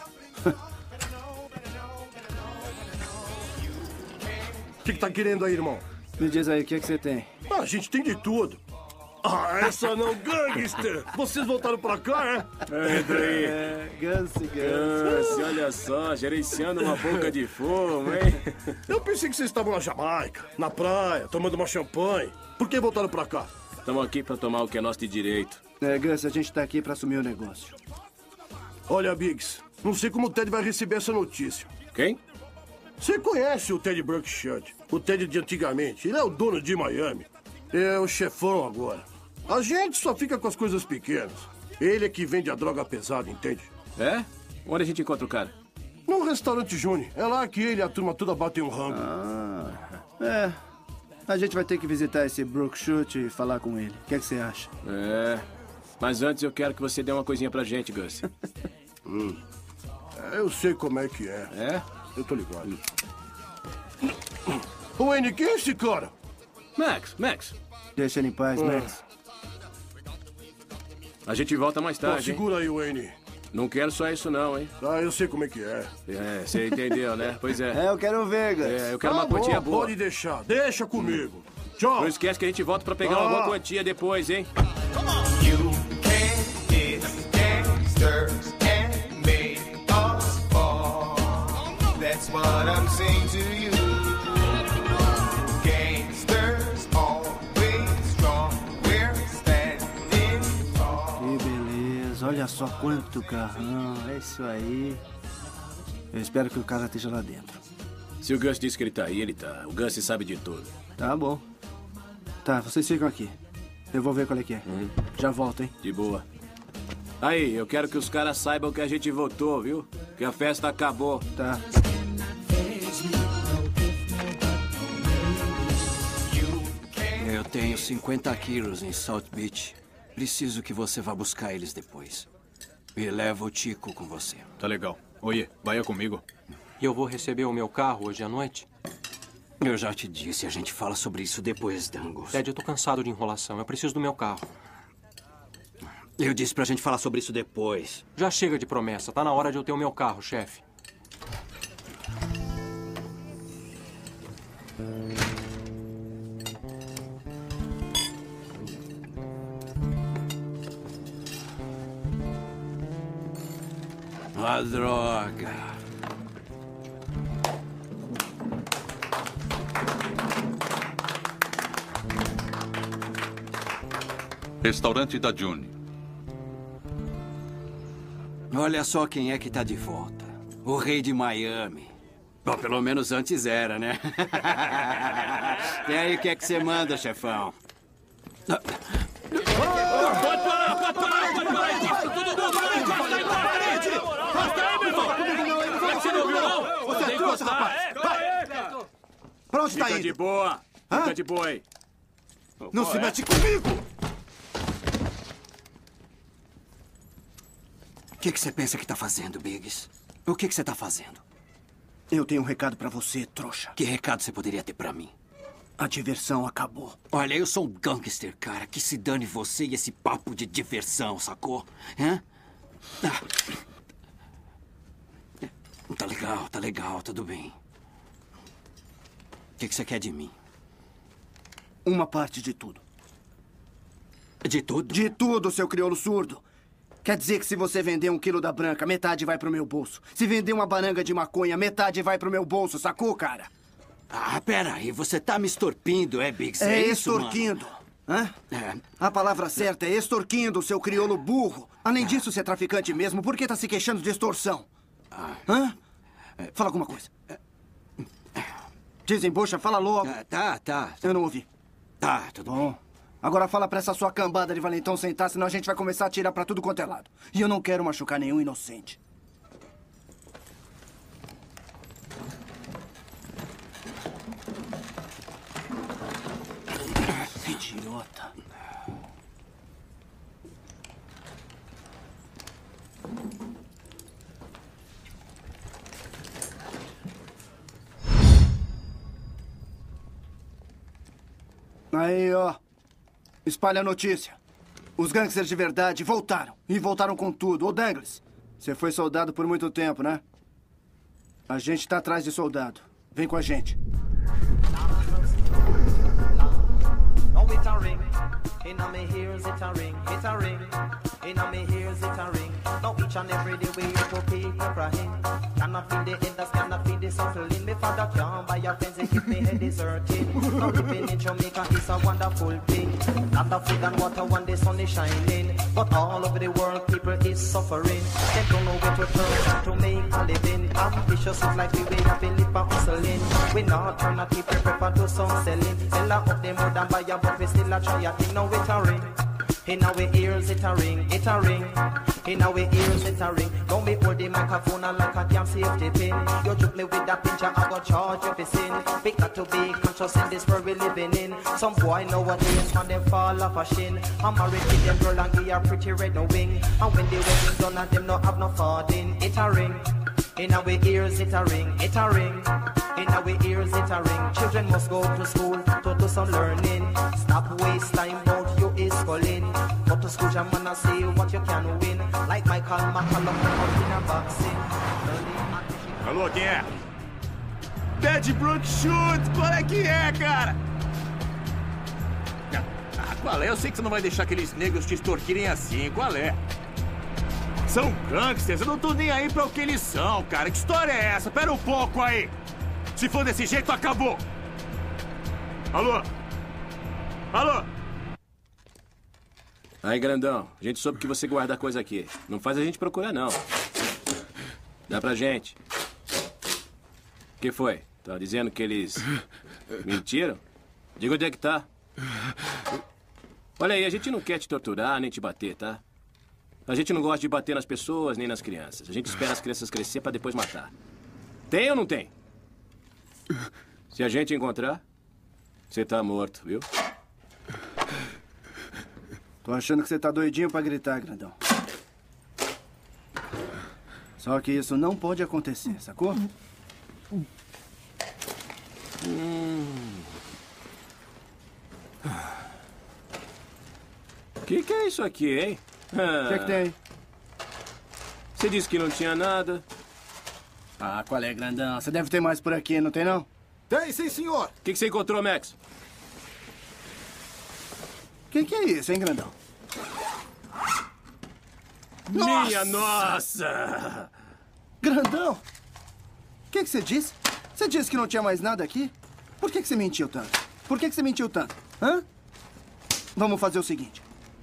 O que, que tá querendo aí, irmão? Me diz aí, o que é que você tem? Ah, a gente tem de tudo. Ah, essa não, gangster! Vocês voltaram pra cá, é? Entra aí. É, Gance, Gance, olha só, gerenciando uma boca de fumo, hein? Eu pensei que vocês estavam na Jamaica, na praia, tomando uma champanhe. Por que voltaram pra cá? Estamos aqui pra tomar o que é nosso de direito. É, Gus, a gente tá aqui pra assumir o negócio. Olha, Biggs, não sei como o Ted vai receber essa notícia. Quem? Você conhece o Ted Buckshot, o Ted de antigamente. Ele é o dono de Miami. É o chefão agora. A gente só fica com as coisas pequenas. Ele é que vende a droga pesada, entende? É? Onde a gente encontra o cara? Num restaurante Juni. É lá que ele e a turma toda batem um rango. Ah, é. A gente vai ter que visitar esse Buckshot e falar com ele. O que é que você acha? É. Mas antes eu quero que você dê uma coisinha pra gente, Gus. hum. É, eu sei como é que é. É? Eu tô ligado. Ô, Wayne, quem é esse cara? Max, Max. Deixa ele em paz, Ah. Max. A gente volta mais tarde, Pô, segura hein? aí, Wayne. Não quero só isso não, hein? Ah, eu sei como é que é. É, você entendeu, né? Pois é. É, eu quero ver, Gus. É, eu quero Tá uma quantia bom, boa. Pode deixar. Deixa comigo. Tchau. Não esquece que a gente volta pra pegar Ah. uma boa quantia depois, hein? You can get gangsters and make us fall. That's what I'm saying to you. Gangsters always strong. We're standing tall. Que beleza. Olha só quanto carrão. É isso aí. Eu espero que o cara esteja lá dentro. Se o Gus disse que ele tá aí, ele tá. O Gus sabe de tudo. Tá bom. Tá, vocês ficam aqui. Eu vou ver qual é que é. Uhum. Já volto, hein? De boa. Aí, eu quero que os caras saibam que a gente votou, viu? Que a festa acabou. Tá. Eu tenho cinquenta quilos em South Beach. Preciso que você vá buscar eles depois. E leva o Tico com você. Tá legal. Oi, vai comigo. E eu vou receber o meu carro hoje à noite? Eu já te disse, a gente fala sobre isso depois, Dangles. Ted, eu tô cansado de enrolação. Eu preciso do meu carro. Eu disse pra gente falar sobre isso depois. Já chega de promessa. Tá na hora de eu ter o meu carro, chefe. Ah, droga. Restaurante da June. Olha só quem é que tá de volta. O rei de Miami. Bom, pelo menos antes era, né? E aí, o que é que você manda, chefão? Pode parar, pode parar, pode parar disso! Todo mundo vai encostar em parede! Encosta aí, meu irmão! Você não viu, não? Você é trouxa, rapaz! Vai! Pra onde tá Fica indo? de boa. Hã? Fica de boa aí. Não se mete comigo! O que, que você pensa que tá fazendo, Biggs? O que, que você tá fazendo? Eu tenho um recado pra você, trouxa. Que recado você poderia ter pra mim? A diversão acabou. Olha, eu sou um gangster, cara. Que se dane você e esse papo de diversão, sacou? Hã? Ah. Tá legal, tá legal, tudo bem. O que, que você quer de mim? Uma parte de tudo. De tudo? De tudo, seu crioulo surdo. Quer dizer que se você vender um quilo da branca, metade vai pro meu bolso. Se vender uma baranga de maconha, metade vai pro meu bolso, sacou, cara? Ah, pera aí, você tá me extorquindo, é, Biggs? É, É isso, mano? extorquindo. Hã? É. A palavra certa é extorquindo, seu crioulo burro. Além disso, você é traficante mesmo. Por que tá se queixando de extorsão? Hã? Fala alguma coisa. Desembucha, fala logo. Tá, tá. Eu não ouvi. Tá, tudo bom. Agora fala pra essa sua cambada de valentão sentar, senão a gente vai começar a atirar pra tudo quanto é lado. E eu não quero machucar nenhum inocente. Idiota. Aí, ó. Espalha a notícia. Os gangsters de verdade voltaram. E voltaram com tudo. Ô, Dangles, você foi soldado por muito tempo, né? A gente tá atrás de soldado. Vem com a gente. Oh, it a ring. In my ears it a ring. It a ring. In my ears it a ring. Now each and every day we hear for people crying. Cannot feed the elders, cannot feed the suckling. Me father can't buy a fence if me head is hurting. Now living in Jamaica is a wonderful thing. Lot of food and water when the sun is shining. But all over the world people is suffering. They don't know where to turn to make a living. Ambitious is like we way up in lip and hustling. We not turn a people prefer to some selling. Sell out of the mud and buy a but we still a try a thing. Now it a ring. In our ears it a ring, it a ring. In our ears it a ring. Don't be hold the microphone like a damn safety pin. You joke me with that pincher, I go charge you for sin. We got to be conscious in this world we living in. Some boy nowadays man them fall off a shin. I'm married with them girl and give her pretty red no wing. And when the wedding done and them no have no farting. It a ring. In our ears it a ring, it a ring. In our ears it a ring. Children must go to school to do some learning. Stop waste time out you is schooling. Go to school jam and see what you can win. Like Michael McCallum out in a boxing. Alô, quem é? Dead Brook Shoot, qual é que é, cara? Ah, qual é? Eu sei que você não vai deixar aqueles negros te extorquirem assim, qual é? São gangsters, eu não tô nem aí pra o que eles são, cara. Que história é essa? Pera um pouco aí. Se for desse jeito, acabou. Alô? Alô? Aí, grandão, a gente soube que você guarda coisa aqui. Não faz a gente procurar, não. Dá pra gente. O que foi? Tá dizendo que eles mentiram? Diga onde é que tá. Olha aí, a gente não quer te torturar nem te bater, tá? A gente não gosta de bater nas pessoas nem nas crianças. A gente espera as crianças crescer pra depois matar. Tem ou não tem? Se a gente encontrar, você tá morto, viu? Tô achando que você tá doidinho pra gritar, grandão. Só que isso não pode acontecer, sacou? Hum. Que que é isso aqui, hein? O que é que tem? Você disse que não tinha nada. Ah, qual é, grandão? Você deve ter mais por aqui, não tem não? Tem, sim, senhor. O que, que você encontrou, Max? O que, que é isso, hein, grandão? Minha nossa! Grandão! O que, que você disse? Você disse que não tinha mais nada aqui? Por que, que você mentiu tanto? Por que, que você mentiu tanto? Hã? Vamos fazer o seguinte.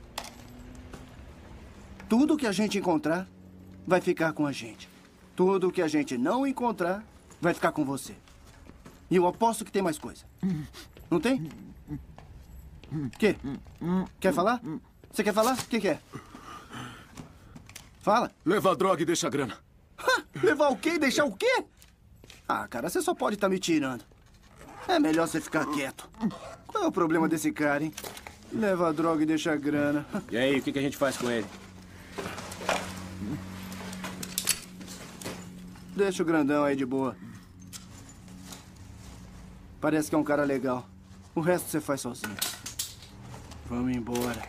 Tudo que a gente encontrar vai ficar com a gente. Tudo que a gente não encontrar vai ficar com você. E eu aposto que tem mais coisa. Não tem? Quê? Quer falar? Você quer falar? O que, que é? Fala. Leva a droga e deixa a grana. Levar o quê e deixar o quê? Ah, cara, você só pode estar me tirando. É melhor você ficar quieto. Qual é o problema desse cara, hein? Leva a droga e deixa a grana. E aí, o que, que a gente faz com ele? Deixa o grandão aí de boa. Parece que é um cara legal. O resto você faz sozinho. Vamos embora.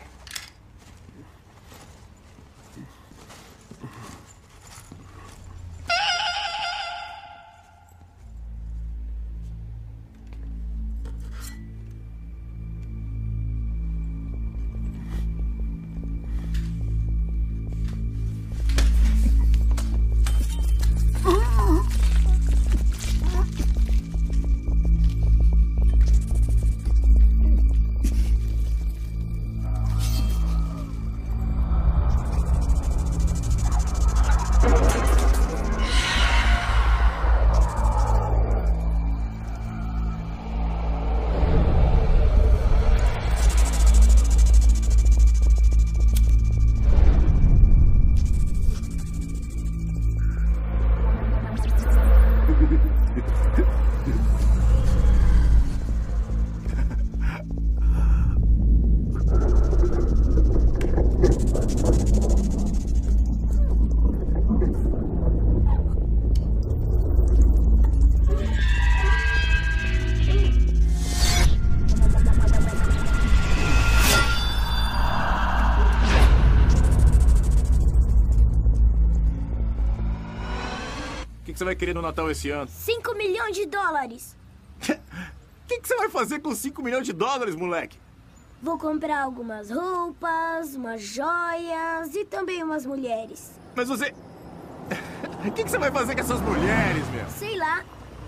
O que você vai querer no Natal esse ano? cinco milhões de dólares. O que, que você vai fazer com cinco milhões de dólares, moleque? Vou comprar algumas roupas, umas joias e também umas mulheres. Mas você... O que, que você vai fazer com essas mulheres, meu? Sei lá.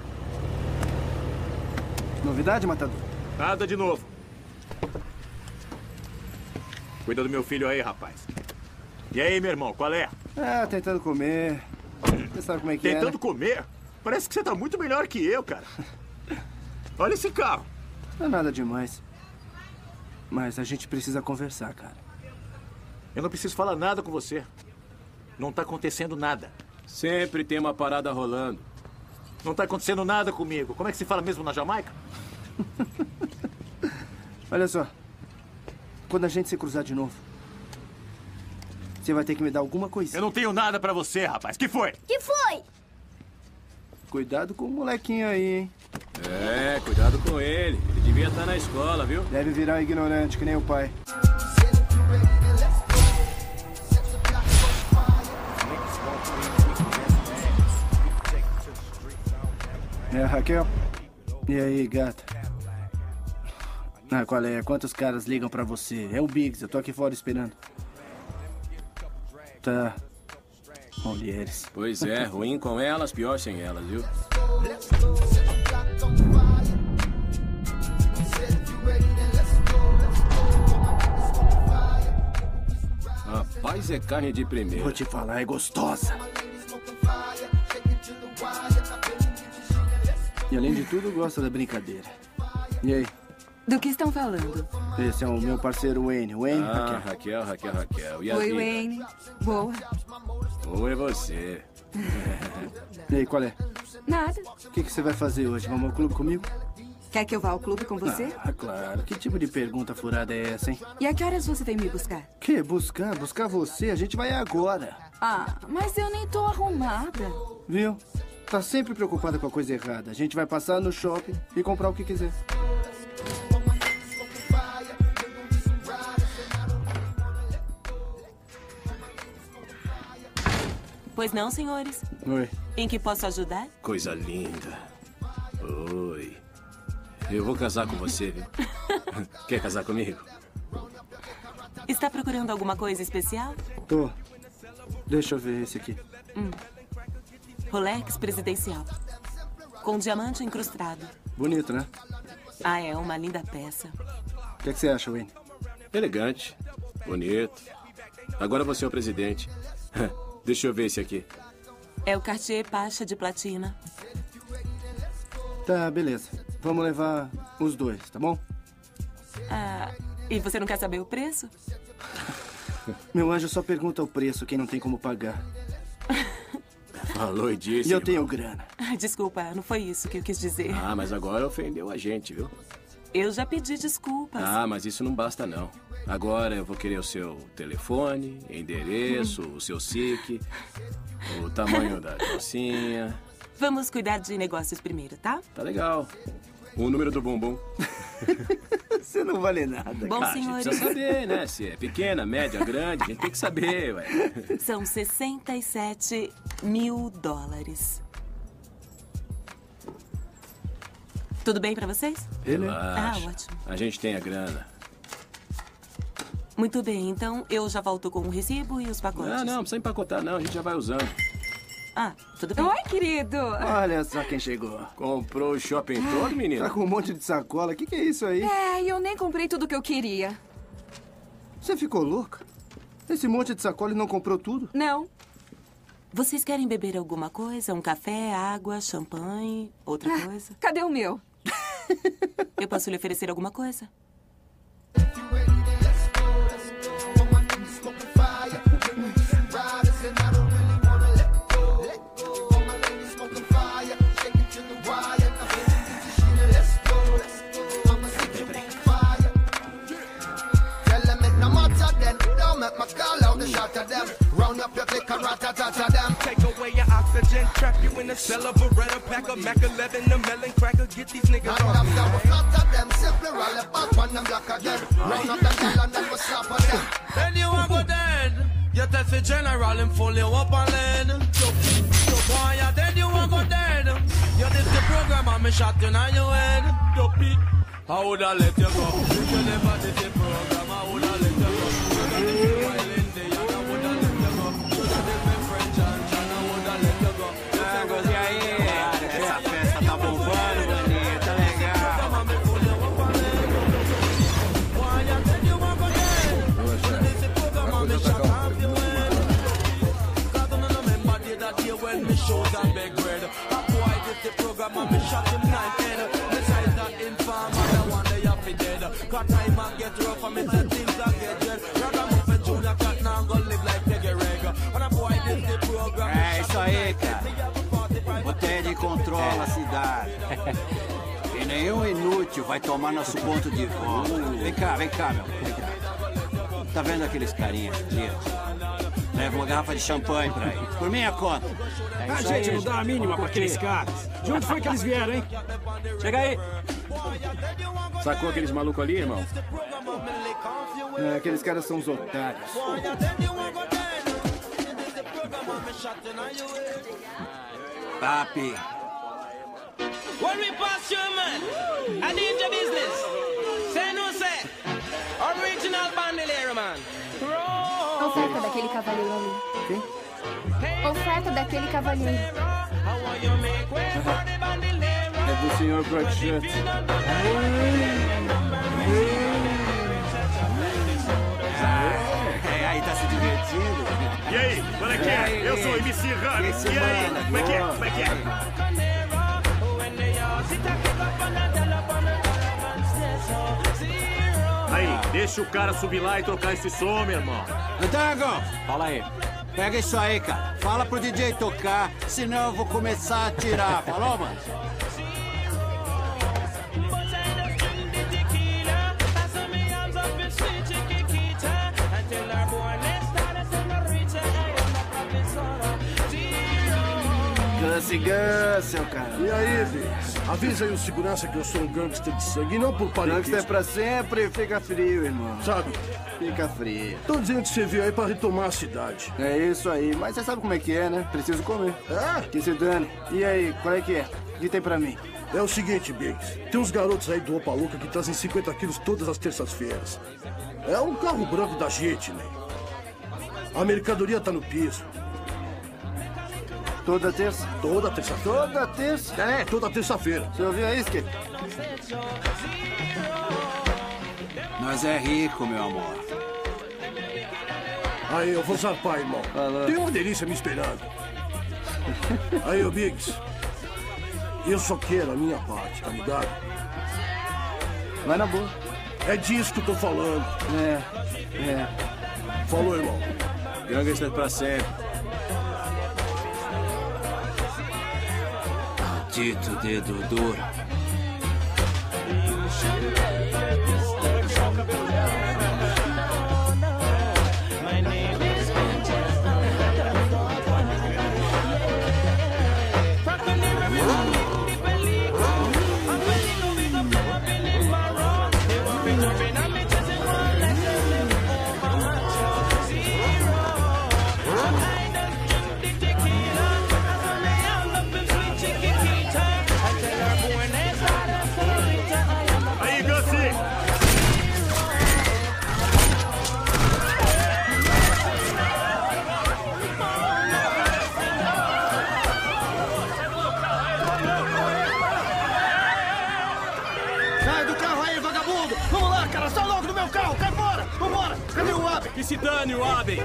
Novidade, Matador? Nada de novo. Cuida do meu filho aí, rapaz. E aí, meu irmão, qual é? É, tentando comer. Você sabe como é que é, Tentando né? comer? Parece que você tá muito melhor que eu, cara. Olha esse carro. Não é nada demais. Mas a gente precisa conversar, cara. Eu não preciso falar nada com você. Não tá acontecendo nada. Sempre tem uma parada rolando. Não tá acontecendo nada comigo. Como é que se fala mesmo na Jamaica? Olha só. Quando a gente se cruzar de novo, você vai ter que me dar alguma coisinha. Eu não tenho nada pra você, rapaz. Que foi? Que foi? Cuidado com o molequinho aí, hein? É, cuidado com ele. Ele devia estar na escola, viu? Deve virar um ignorante, que nem o pai. É, Raquel? E aí, gata? Ah, qual é? Quantos caras ligam pra você? É o Biggs, eu tô aqui fora esperando. Tá. Mulheres. Pois é, ruim com elas, pior sem elas, viu? Rapaz, é carne de primeira. Vou te falar, é gostosa. E além de tudo, gosta da brincadeira. E aí? Do que estão falando? Esse é o meu parceiro Wayne. Wayne, Ah, Raquel. Raquel, Raquel, Raquel. E a Oi, vida? Wayne. Boa. Oi, você. E aí, qual é? Nada. O que, que você vai fazer hoje? Vamos ao clube comigo? Quer que eu vá ao clube com você? Ah, claro. Que tipo de pergunta furada é essa, hein? E a que horas você vem me buscar? Que? Buscar? Buscar você? A gente vai agora. Ah, mas eu nem tô arrumada. Viu? Tá sempre preocupada com a coisa errada. A gente vai passar no shopping e comprar o que quiser. Pois não, senhores? Oi. Em que posso ajudar? Coisa linda. Oi. Eu vou casar com você, viu? Quer casar comigo? Está procurando alguma coisa especial? Tô. Deixa eu ver esse aqui. Hum. Rolex presidencial. Com diamante incrustado. Bonito, né? Ah, é uma linda peça. O que, é que você acha, Wayne? Elegante. Bonito. Agora você é o presidente. Deixa eu ver esse aqui. É o Cartier Pacha de platina. Tá, beleza. Vamos levar os dois, tá bom? Ah, e você não quer saber o preço? Meu anjo só pergunta o preço, quem não tem como pagar. Falou e disse. E eu irmão. tenho grana. Desculpa, não foi isso que eu quis dizer. Ah, mas agora ofendeu a gente, viu? Eu já pedi desculpas. Ah, mas isso não basta, não. Agora eu vou querer o seu telefone, endereço, o seu S I C, o tamanho da calcinha. Vamos cuidar de negócios primeiro, tá? Tá legal. O número do bumbum. Você não vale nada. Bom, ah, senhores. A gente precisa saber, né? Se é pequena, média, grande, a gente tem que saber, ué. São sessenta e sete mil dólares. Tudo bem pra vocês? Relaxa. Ah, ótimo. A gente tem a grana. Muito bem, então eu já volto com o recibo e os pacotes. Não, não, não precisa empacotar, não. A gente já vai usando. Ah, tudo bem. Oi, querido. Olha só quem chegou. Comprou o shopping todo, menino? Tá com um monte de sacola. O que, que é isso aí? É, e eu nem comprei tudo que eu queria. Você ficou louca? Esse monte de sacola e não comprou tudo? Não. Vocês querem beber alguma coisa? Um café, água, champanhe, outra Ah, coisa? Cadê o meu? Eu posso lhe oferecer alguma coisa? Take away your oxygen, trap you in a cell of a Beretta, pack a Mac eleven, a melon cracker, get these niggas off. And I'm flatter them, simply roll it back on them block again. Round up the girl and then we slap at them. Then you want go dead. You test the general and full you up and lead. So, so boy, you dead, you want go dead. You did the program and me shot you in your head. Dopey, I woulda let you go. If you never did the program, I woulda let you go. You got the while in there, I woulda let you go. You got the French and I woulda let you go. E aí, essa festa tá bombando, maninho, tá legal. É isso aí, cara. O Teddy controla a cidade. E nenhum inútil vai tomar nosso ponto de volta. Vem cá, vem cá, meu. Vem cá. Tá vendo aqueles carinhas ali? Leva uma garrafa de champanhe pra eles. Por minha conta. É a gente não dá a mínima pra aqueles caras. De onde foi que eles vieram, hein? Chega aí. Sacou aqueles malucos ali, irmão? É, aqueles caras são os otários. Papi. When we pass you, man, I need your business. Say no, say. Original bandolero, man. Oferta daquele cavalheiro ali. Quem? Oferta daquele cavalheiro. É do senhor Broadchurch. É, aí tá se divertindo. E aí, como é que é? Eu sou o M C Rami. E aí, como é que é? Como é que é? Aí, deixa o cara subir lá e trocar esse som, meu irmão. Antago! Fala aí. Pega isso aí, cara. Fala pro D J tocar, senão eu vou começar a tirar. Falou, mano? Gus Gus, seu cara. E aí, bicho? Avisa aí o segurança que eu sou um gangster de sangue e não por parentesco. Gangster pra sempre, fica frio, irmão. Sabe? Fica frio. Estão dizendo que você veio aí pra retomar a cidade. É isso aí, mas você sabe como é que é, né? Preciso comer. É? Que se dane. E aí, qual é que é? O que tem pra mim? É o seguinte, Biggs. Tem uns garotos aí do Opa Louca que trazem cinquenta quilos todas as terças-feiras. É um carro branco da gente, né? A mercadoria tá no piso. Toda terça? Toda terça-feira. Toda terça? É, toda terça-feira. Você ouviu aí, Skip? Nós é rico, meu amor. Aí, eu vou zarpar, irmão. Falou. Tem uma delícia me esperando. Aí, ô Biggs. Eu só quero a minha parte, tá ligado? Vai na boa. É disso que eu tô falando. É, é. Falou, irmão. Gangster pra sempre. Maldito dedo duro. Aí, Gussie! Sai do carro aí, vagabundo! Vamos lá, cara! Sai logo do meu carro! Cai fora! Vambora! Cadê o Abe? Que se dane o Abe!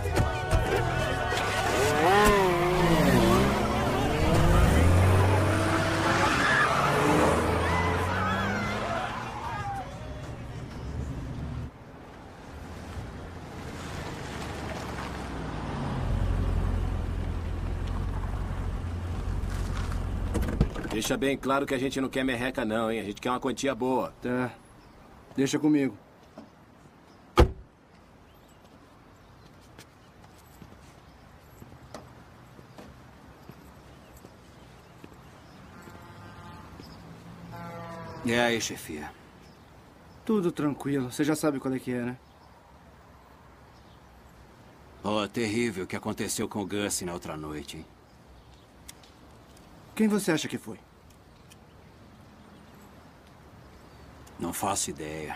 Deixa bem claro que a gente não quer merreca não, hein? A gente quer uma quantia boa. Tá. Deixa comigo. E aí, chefia? Tudo tranquilo. Você já sabe qual é que é, né? Oh, terrível o que aconteceu com o Gussie na outra noite, hein? Quem você acha que foi? Não faço ideia.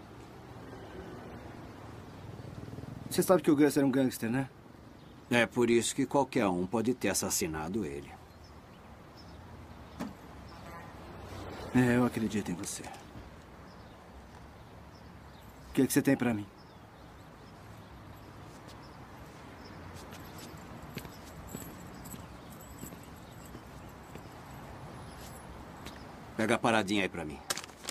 Você sabe que o Gus era um gangster, né? É por isso que qualquer um pode ter assassinado ele. É, eu acredito em você. O que é que você tem pra mim? Pega a paradinha aí pra mim.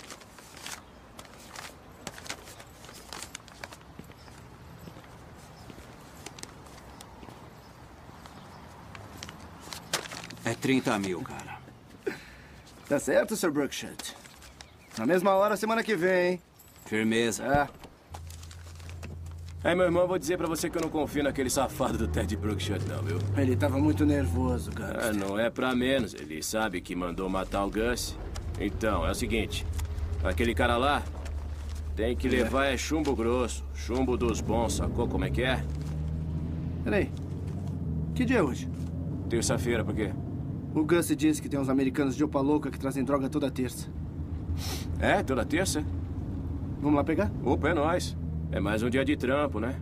É trinta mil, cara. Tá certo, senhor Brookshot. Na mesma hora, semana que vem, hein? Firmeza. É. Aí, meu irmão, vou dizer pra você que eu não confio naquele safado do Ted Brookshot, não, viu? Ele tava muito nervoso, cara. Ah, não é pra menos. Ele sabe que mandou matar o Gus. Então, é o seguinte. Aquele cara lá tem que levar é chumbo grosso. Chumbo dos bons, sacou como é que é? Peraí. Que dia é hoje? Terça-feira, por quê? O Gus disse que tem uns americanos de Opa Louca que trazem droga toda terça. É, toda terça? Vamos lá pegar? Opa, é nóis. É mais um dia de trampo, né?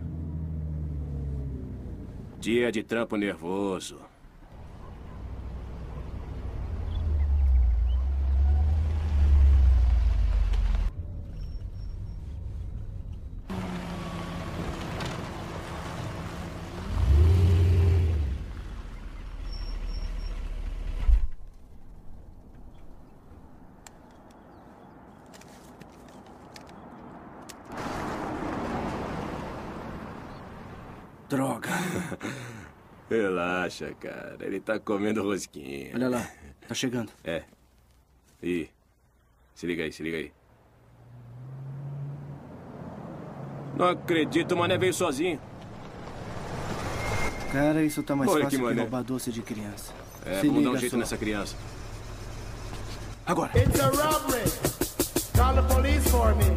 Dia de trampo nervoso. Droga. Relaxa, cara. Ele tá comendo rosquinha. Olha lá. Tá chegando. É. Ih. Se liga aí, se liga aí. Não acredito, o mané veio sozinho. Cara, isso tá mais Olha fácil que que, mané. roubar doce de criança. É, Se vamos dar um liga jeito só. nessa criança. Agora. It's a robbery. Call the police for me.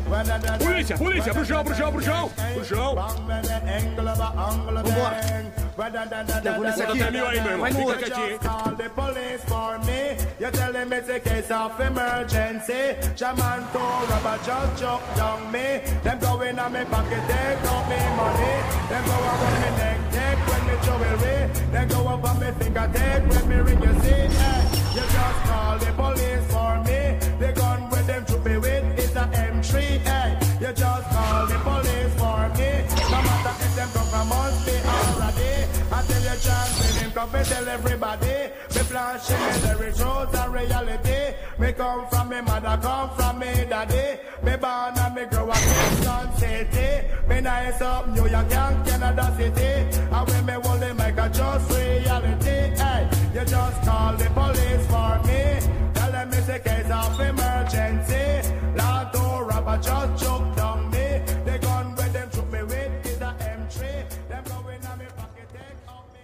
Polícia, polícia, pro chão, pro chão, pro chão, pro chão. Vambora. Levou nesse aqui. Vai no outro. Call the police for me. You tell them it's a case of emergency. Shaman to rubber just choke down me. Them go in on me pocket, take out me money. Them go around me neck, take when me jewelry. Them go up on me finger, take when me ring. You see, hey, you just call the police for me. The gun with them to be with is a M three. Hey, you just call the police for me. No matter if them come from must be already. I tell you, chance me them come and tell everybody. Me flashing me the truth and reality. Me come from me mother, come from me daddy. Me born and me grow up in Sun City. Me nice up New York and Canada City. And when me hold the mic, I just reality. Hey, you just call the police for me. Tell them it's a case of emergency. Lord to robber just choke down me. The gun with them shoot me with is a M three. Them going on me pocket, take out me.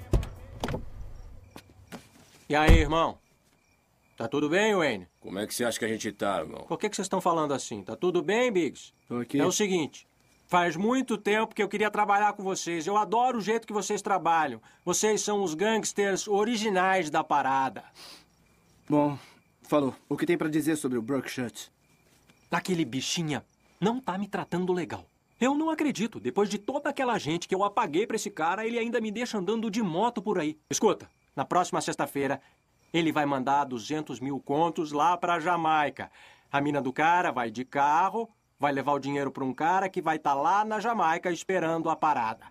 E aí, irmão? Tá tudo bem, Wayne? Como é que você acha que a gente tá, irmão? Por que, que vocês estão falando assim? Tá tudo bem, Biggs? Tô aqui. É o seguinte, faz muito tempo que eu queria trabalhar com vocês. Eu adoro o jeito que vocês trabalham. Vocês são os gangsters originais da parada. Bom, falou. O que tem pra dizer sobre o Buckshot? Aquele bichinha não tá me tratando legal. Eu não acredito. Depois de toda aquela gente que eu apaguei pra esse cara, ele ainda me deixa andando de moto por aí. Escuta, na próxima sexta-feira, ele vai mandar duzentos mil contos lá pra Jamaica. A mina do cara vai de carro, vai levar o dinheiro pra um cara que vai estar lá na Jamaica esperando a parada.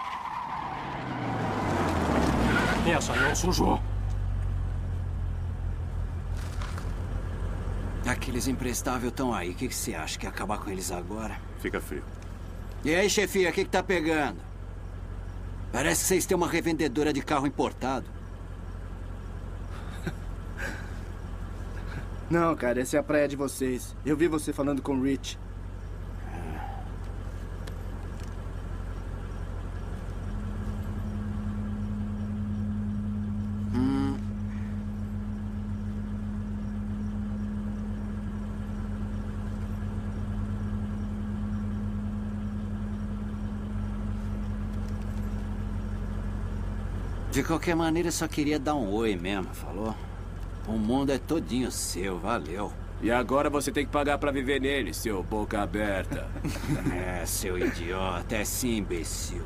Essa não sujou. Aqueles imprestáveis estão aí. O que você acha? Quer acabar com eles agora? Fica frio. E aí, chefia, o que, que tá pegando? Parece que vocês têm uma revendedora de carro importado. Não, cara, essa é a praia de vocês. Eu vi você falando com o Rich. Hum. De qualquer maneira, eu só queria dar um oi mesmo, falou? O mundo é todinho seu, valeu. E agora você tem que pagar pra viver nele, seu boca aberta. É, seu idiota, é sim, imbecil.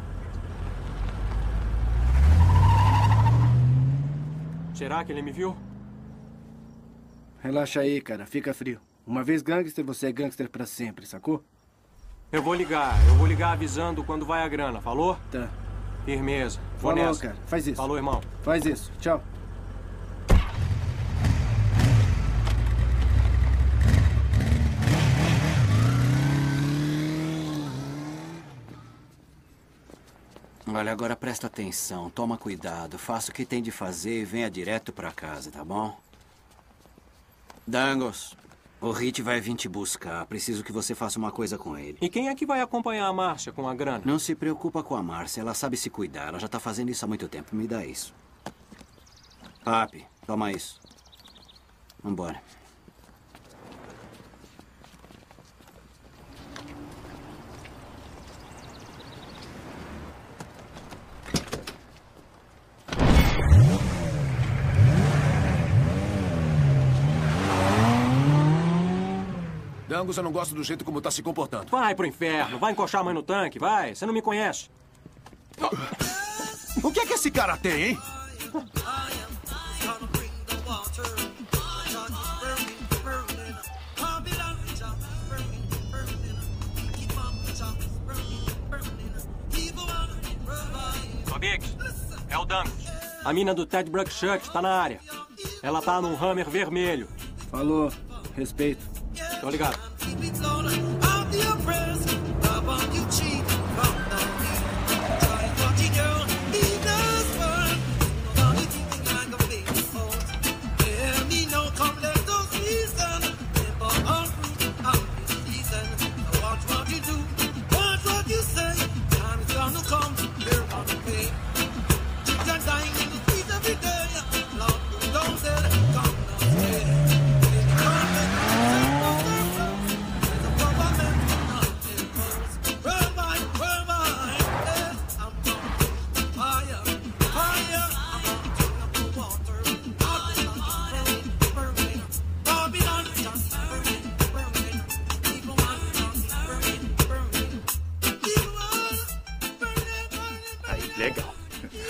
Será que ele me viu? Relaxa aí, cara. Fica frio. Uma vez gangster, você é gangster pra sempre, sacou? Eu vou ligar. Eu vou ligar avisando quando vai a grana, falou? Tá. Firmeza. Vou Falou, nessa. cara. Faz isso. Falou, irmão. Faz isso. Tchau. Olha, agora presta atenção, toma cuidado, faça o que tem de fazer e venha direto pra casa, tá bom? Dangos, o Rich vai vir te buscar. Preciso que você faça uma coisa com ele. E quem é que vai acompanhar a Márcia com a grana? Não se preocupa com a Márcia, ela sabe se cuidar. Ela já tá fazendo isso há muito tempo. Me dá isso. Papi, toma isso. Vambora. Dangos, eu não gosto do jeito como tá se comportando. Vai pro inferno, vai encoxar a mãe no tanque, vai. Você não me conhece. O que é que esse cara tem, hein? Ô, Biggs, é o Dangos. A mina do Ted Buckshot tá na área. Ela tá num Hammer vermelho. Falou. Respeito. Tô ligado.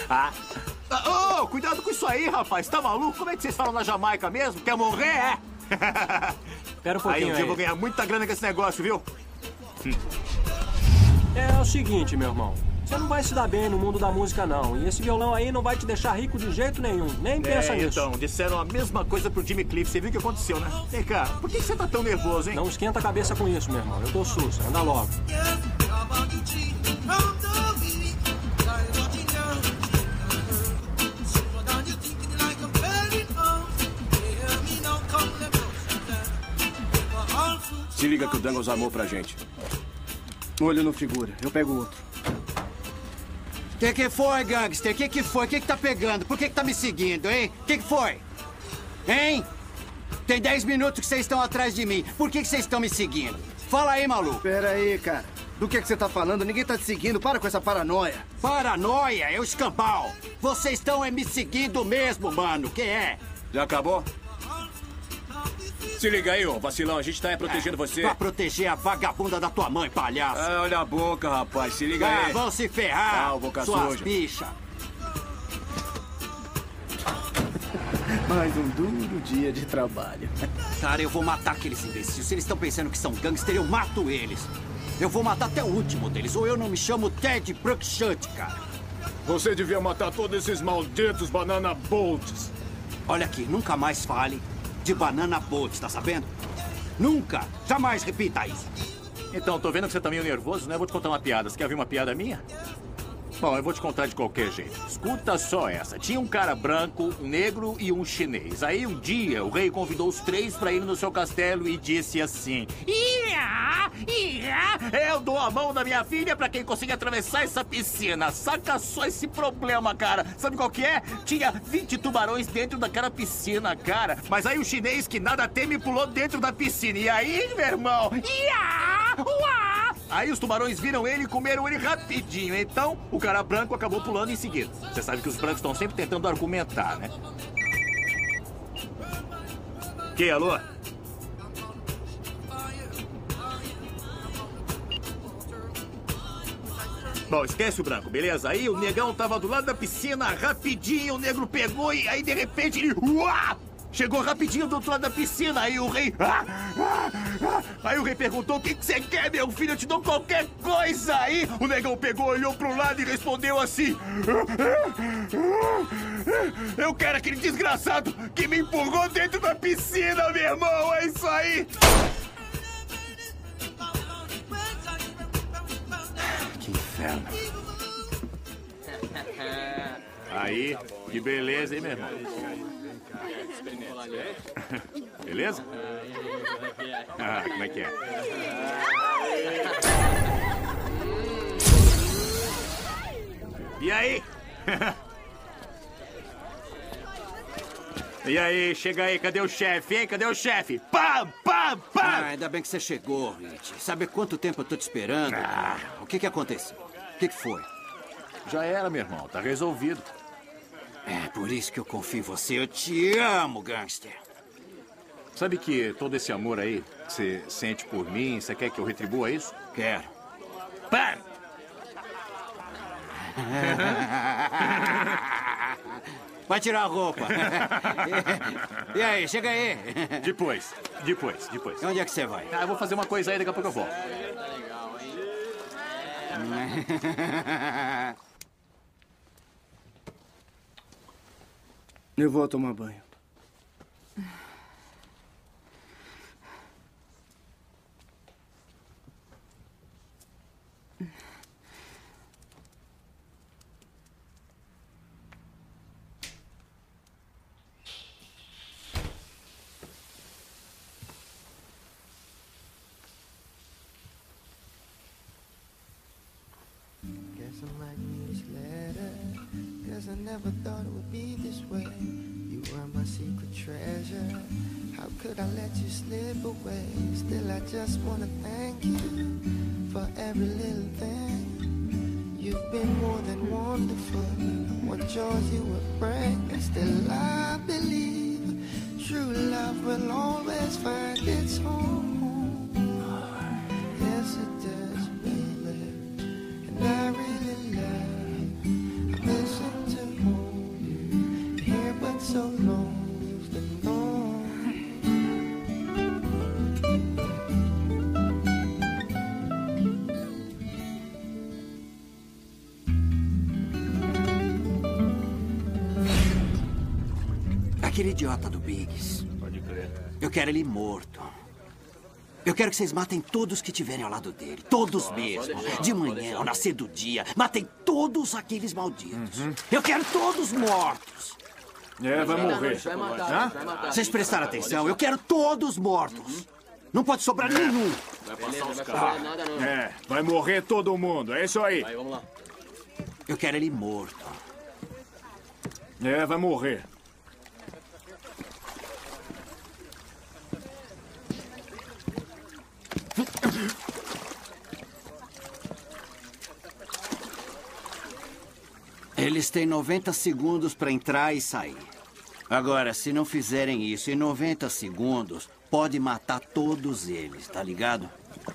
Ô, oh, cuidado com isso aí, rapaz. Tá maluco? Como é que vocês falam na Jamaica mesmo? Quer morrer, é? Espera um pouquinho aí. Um dia aí. eu vou ganhar muita grana com esse negócio, viu? É o seguinte, meu irmão. Você não vai se dar bem no mundo da música, não. E esse violão aí não vai te deixar rico de jeito nenhum. Nem pensa é, nisso. Então, disseram a mesma coisa pro Jimmy Cliff. Você viu o que aconteceu, né? Vem cá, por que você tá tão nervoso, hein? Não esquenta a cabeça com isso, meu irmão. Eu tô susto. Anda logo. Se liga que o Dangles armou pra gente. Olho no figura. Eu pego o outro. Que que foi, gangster? Que que foi? Que que tá pegando? Por que que tá me seguindo, hein? Que que foi? Hein? Tem dez minutos que vocês estão atrás de mim. Por que que vocês estão me seguindo? Fala aí, maluco. Pera aí, cara. Do que que você tá falando? Ninguém tá te seguindo. Para com essa paranoia. Paranoia? Eu escambau. Vocês estão é, me seguindo mesmo, mano. Que é? Já acabou? Se liga aí, ô vacilão. A gente tá aí protegendo é, você. Pra proteger a vagabunda da tua mãe, palhaço. Ah, olha a boca, rapaz. Se liga ah, aí. Vão se ferrar, ah, boca suas suja. bichas. Mais um duro dia de trabalho. Cara, eu vou matar aqueles imbecis. Se eles estão pensando que são gangster, eu mato eles. Eu vou matar até o último deles. Ou eu não me chamo Ted Bruckshut, cara. Você devia matar todos esses malditos Banana Bolts. Olha aqui, nunca mais fale de Banana Bolts, tá sabendo? Nunca, jamais repita isso. Então, tô vendo que você tá meio nervoso, né? Eu vou te contar uma piada. Você quer ouvir uma piada minha? Bom, eu vou te contar de qualquer jeito. Escuta só essa. Tinha um cara branco, um negro e um chinês. Aí, um dia, o rei convidou os três pra ir no seu castelo e disse assim... Ia, ia, eu dou a mão da minha filha pra quem conseguir atravessar essa piscina. Saca só esse problema, cara. Sabe qual que é? Tinha vinte tubarões dentro daquela piscina, cara. Mas aí o chinês, que nada teme, pulou dentro da piscina. E aí, meu irmão... Ia, uá! Aí os tubarões viram ele e comeram ele rapidinho. Então, o cara branco acabou pulando em seguida. Você sabe que os brancos estão sempre tentando argumentar, né? Que, alô? Bom, esquece o branco, beleza? Aí o negão tava do lado da piscina, rapidinho, o negro pegou e aí de repente ele... Uá! Chegou rapidinho do outro lado da piscina, aí o rei... Ah, ah, ah. Aí o rei perguntou, o que você que quer, meu filho? Eu te dou qualquer coisa. Aí o negão pegou, olhou pro lado e respondeu assim... Eu quero aquele desgraçado que me empurrou dentro da piscina, meu irmão. É isso aí. Que inferno. Aí, que beleza, hein, meu irmão? Beleza? Ah, como é que é? E aí? E aí, chega aí, cadê o chefe, hein? Cadê o chefe? Pam, pam, pam! Ah, ainda bem que você chegou, Rich. Sabe quanto tempo eu tô te esperando? Ah. O que que aconteceu? O que que foi? Já era, meu irmão. Tá resolvido. É por isso que eu confio em você. Eu te amo, gangster. Sabe que todo esse amor aí que você sente por mim, você quer que eu retribua isso? Quero. Pá! Vai tirar a roupa. E aí, chega aí. Depois, depois, depois. E onde é que você vai? Ah, eu vou fazer uma coisa aí, daqui a pouco eu volto. Eu vou tomar banho. Guess I might read this letter, 'cause I never thought it would be this way. You were my secret treasure. How could I let you slip away? Still, I just wanna thank you for every little thing. You've been more than wonderful. What joys you will bring. And still, I believe true love will always find its home. Yes, it does, baby. And I really love, I listen to aquele idiota do Biggs. Pode crer. Eu quero ele morto. Eu quero que vocês matem todos que estiverem ao lado dele. Todos mesmo. De manhã, ao nascer do dia. Matem todos aqueles malditos. Uhum. Eu quero todos mortos. É, vai morrer. Hã? Vocês prestaram atenção? Eu quero todos mortos. Não pode sobrar nenhum. Vai passar os caras. É, vai morrer todo mundo. É isso aí. Vai, vamos lá. Eu quero ele morto. É, vai morrer. Eles têm noventa segundos para entrar e sair. Agora, se não fizerem isso em noventa segundos, pode matar todos eles, tá ligado?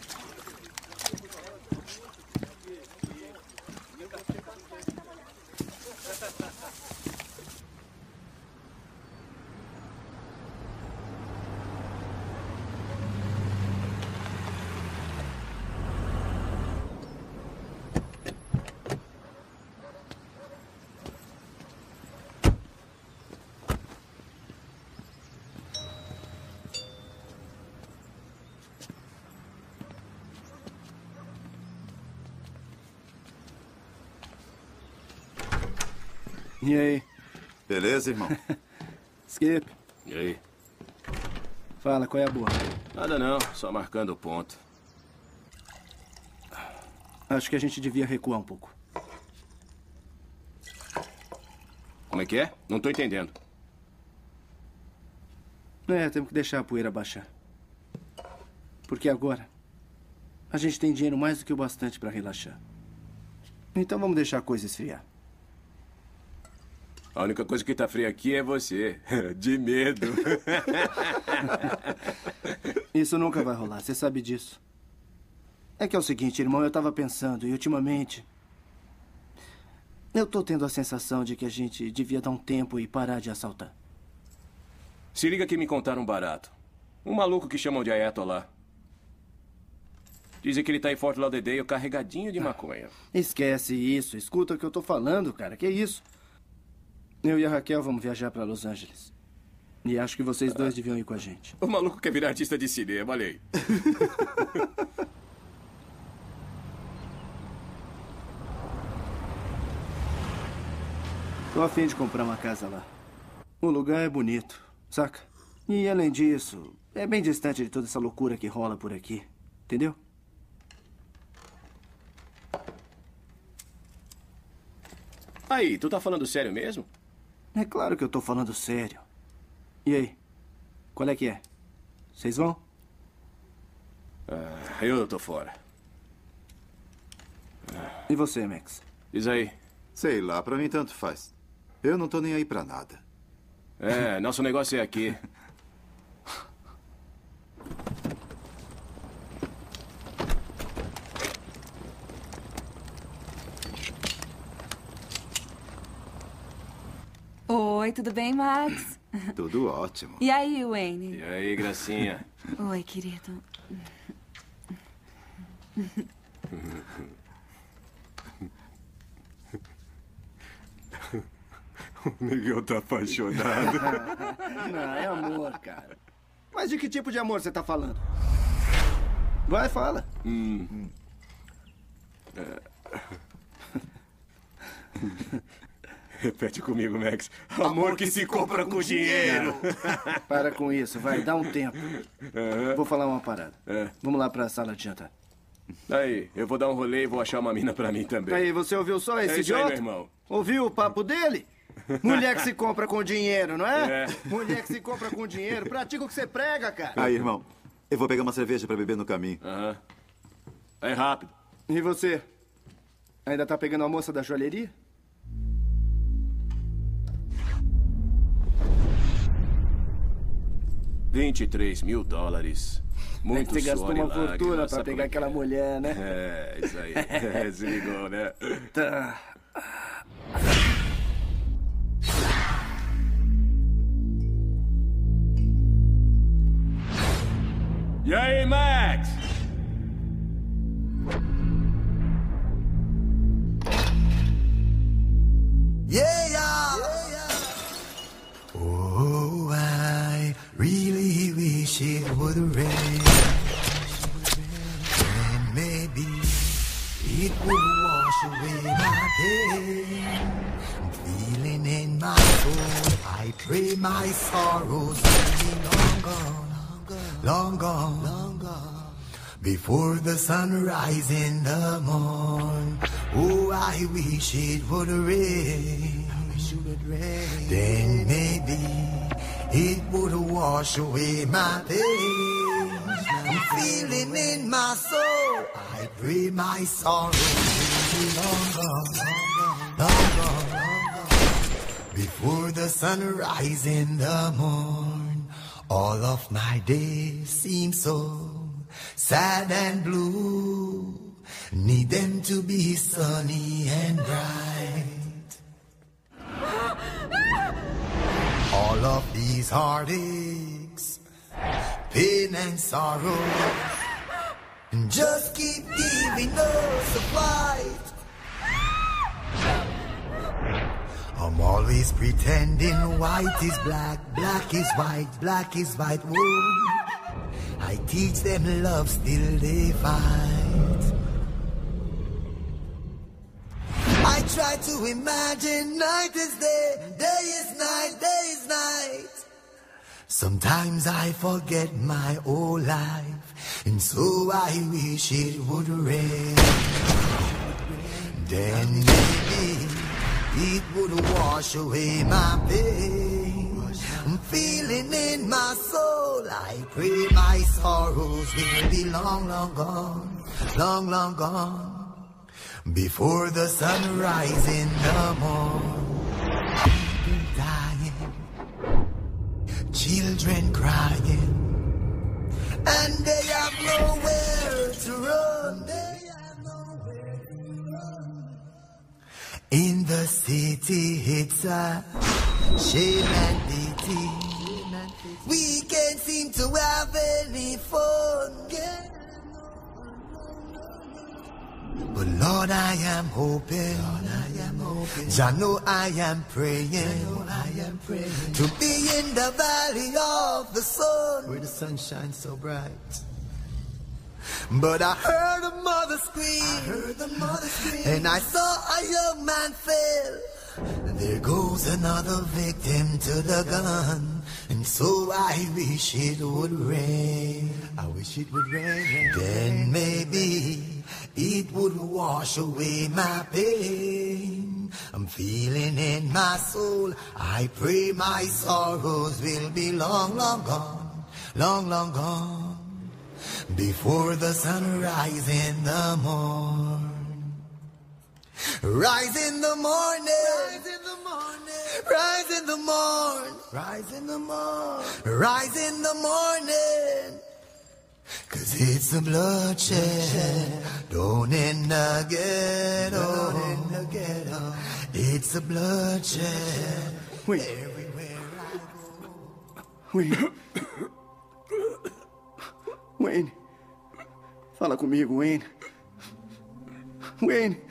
E aí? Beleza, irmão? Skip. E aí? Fala, qual é a boa? Nada não, só marcando o ponto. Acho que a gente devia recuar um pouco. Como é que é? Não tô entendendo. É, temos que deixar a poeira baixar. Porque agora a gente tem dinheiro mais do que o bastante para relaxar. Então vamos deixar a coisa esfriar. A única coisa que tá fria aqui é você. De medo. Isso nunca vai rolar, você sabe disso. É que é o seguinte, irmão, eu tava pensando, e ultimamente eu tô tendo a sensação de que a gente devia dar um tempo e parar de assaltar. Se liga que me contaram um barato. Um maluco que chamam de Ayatollah. Dizem que ele tá em Fort Lauderdale carregadinho de maconha. Esquece isso, escuta o que eu tô falando, cara, que isso? Eu e a Raquel vamos viajar para Los Angeles. E acho que vocês dois deviam ir com a gente. O maluco quer virar artista de cinema, olha aí. Tô a fim de comprar uma casa lá. O lugar é bonito, saca? E além disso, é bem distante de toda essa loucura que rola por aqui. Entendeu? Aí, tu tá falando sério mesmo? É claro que eu tô falando sério. E aí? Qual é que é? Vocês vão? Ah, eu tô fora. E você, Max? Diz aí. Sei lá, pra mim tanto faz. Eu não tô nem aí pra nada. É, nosso negócio é aqui. Oi, tudo bem, Max? Tudo ótimo. E aí, Wayne? E aí, gracinha? Oi, querido. O Miguel tá apaixonado. Não, é amor, cara. Mas de que tipo de amor você tá falando? Vai, fala. Hum. hum. É. Repete comigo, Max. Amor, Amor que, que se compra, compra com dinheiro. dinheiro. Para com isso, vai, dá um tempo. Uhum. Vou falar uma parada. É. Vamos lá pra sala de jantar. Aí, eu vou dar um rolê e vou achar uma mina pra mim também. Aí, você ouviu só esse é isso idiota? Aí, meu irmão. Ouviu o papo dele? Mulher que se compra com dinheiro, não é? é? Mulher que se compra com dinheiro. Pratica o que você prega, cara. Aí, irmão, eu vou pegar uma cerveja pra beber no caminho. Aham. Uhum. É rápido. E você? Ainda tá pegando a moça da joalheria? vinte e três mil dólares. Muito Você gastou uma fortuna pra pegar pra... aquela mulher, né? É, isso aí. É, se ligou, né? Tá. E aí, Max? Yeah! yeah. Oh. it would wash away my pain. Feeling in my soul, I pray my sorrows will be long gone, long gone, long gone. Before the sunrise in the morn, oh, I wish it would rain. Then maybe it would wash away my pain. I'm feeling in my soul, I pray my sorrows will be long gone, long gone, long gone. Before the sunrise in the morn, all of my days seem so sad and blue. Need them to be sunny and bright. All of these heartaches, pain and sorrow, just keep giving us a fight. I'm always pretending white is black, black is white, black is white. Whoa. I teach them love, still they fight. I try to imagine night is day, day is night, day is night. Sometimes I forget my whole life, and so I wish it would rain. Then maybe it would wash away my pain. I'm feeling in my soul, I pray my sorrows will be long, long gone, long, long gone. Before the sunrise in the morn, people dying, children crying, and they have nowhere to run. They have nowhere to run. In the city, it's a shame and pity. We can't seem to have any fun. Yeah. But Lord, I am hoping, Lord, I am hoping. I know I am praying, I know I am praying to be in the valley of the sun, where the sun shines so bright. But I heard a mother scream, I heard the mother scream, and I saw a young man fail. There goes another victim to the gun, and so I wish it would rain. I wish it would rain. Then maybe it would wash away my pain. I'm feeling in my soul, I pray my sorrows will be long, long gone, long, long gone. Before the sunrise in the morn. Rise in the morning, rise in the morning, rise in the morn, rise in the morn, rise in the morning. Cause it's a bloodshed, down in the ghetto, down in the ghetto. It's a bloodshed, Wayne. Everywhere I go. Wayne. Wayne. Fala comigo, Wayne. Wayne.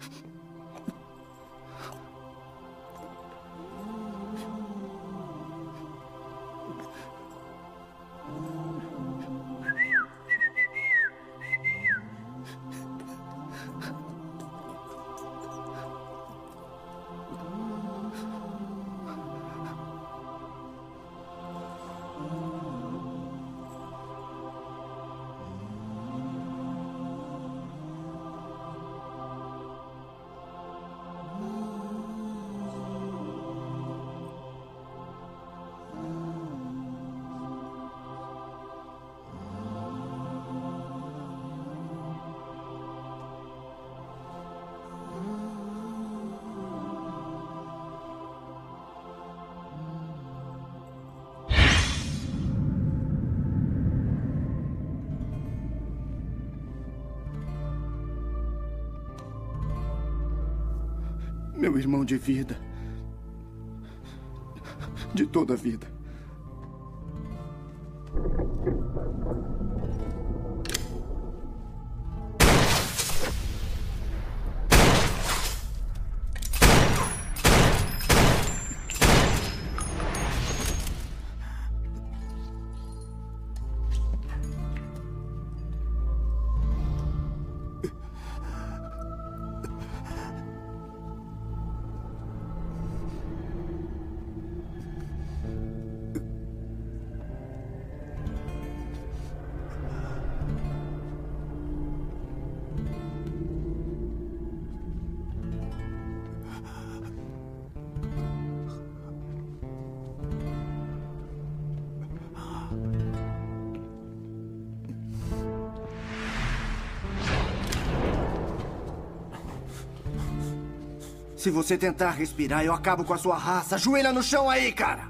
Meu irmão de vida. De toda a vida. Se você tentar respirar, eu acabo com a sua raça. Ajoelha no chão aí, cara!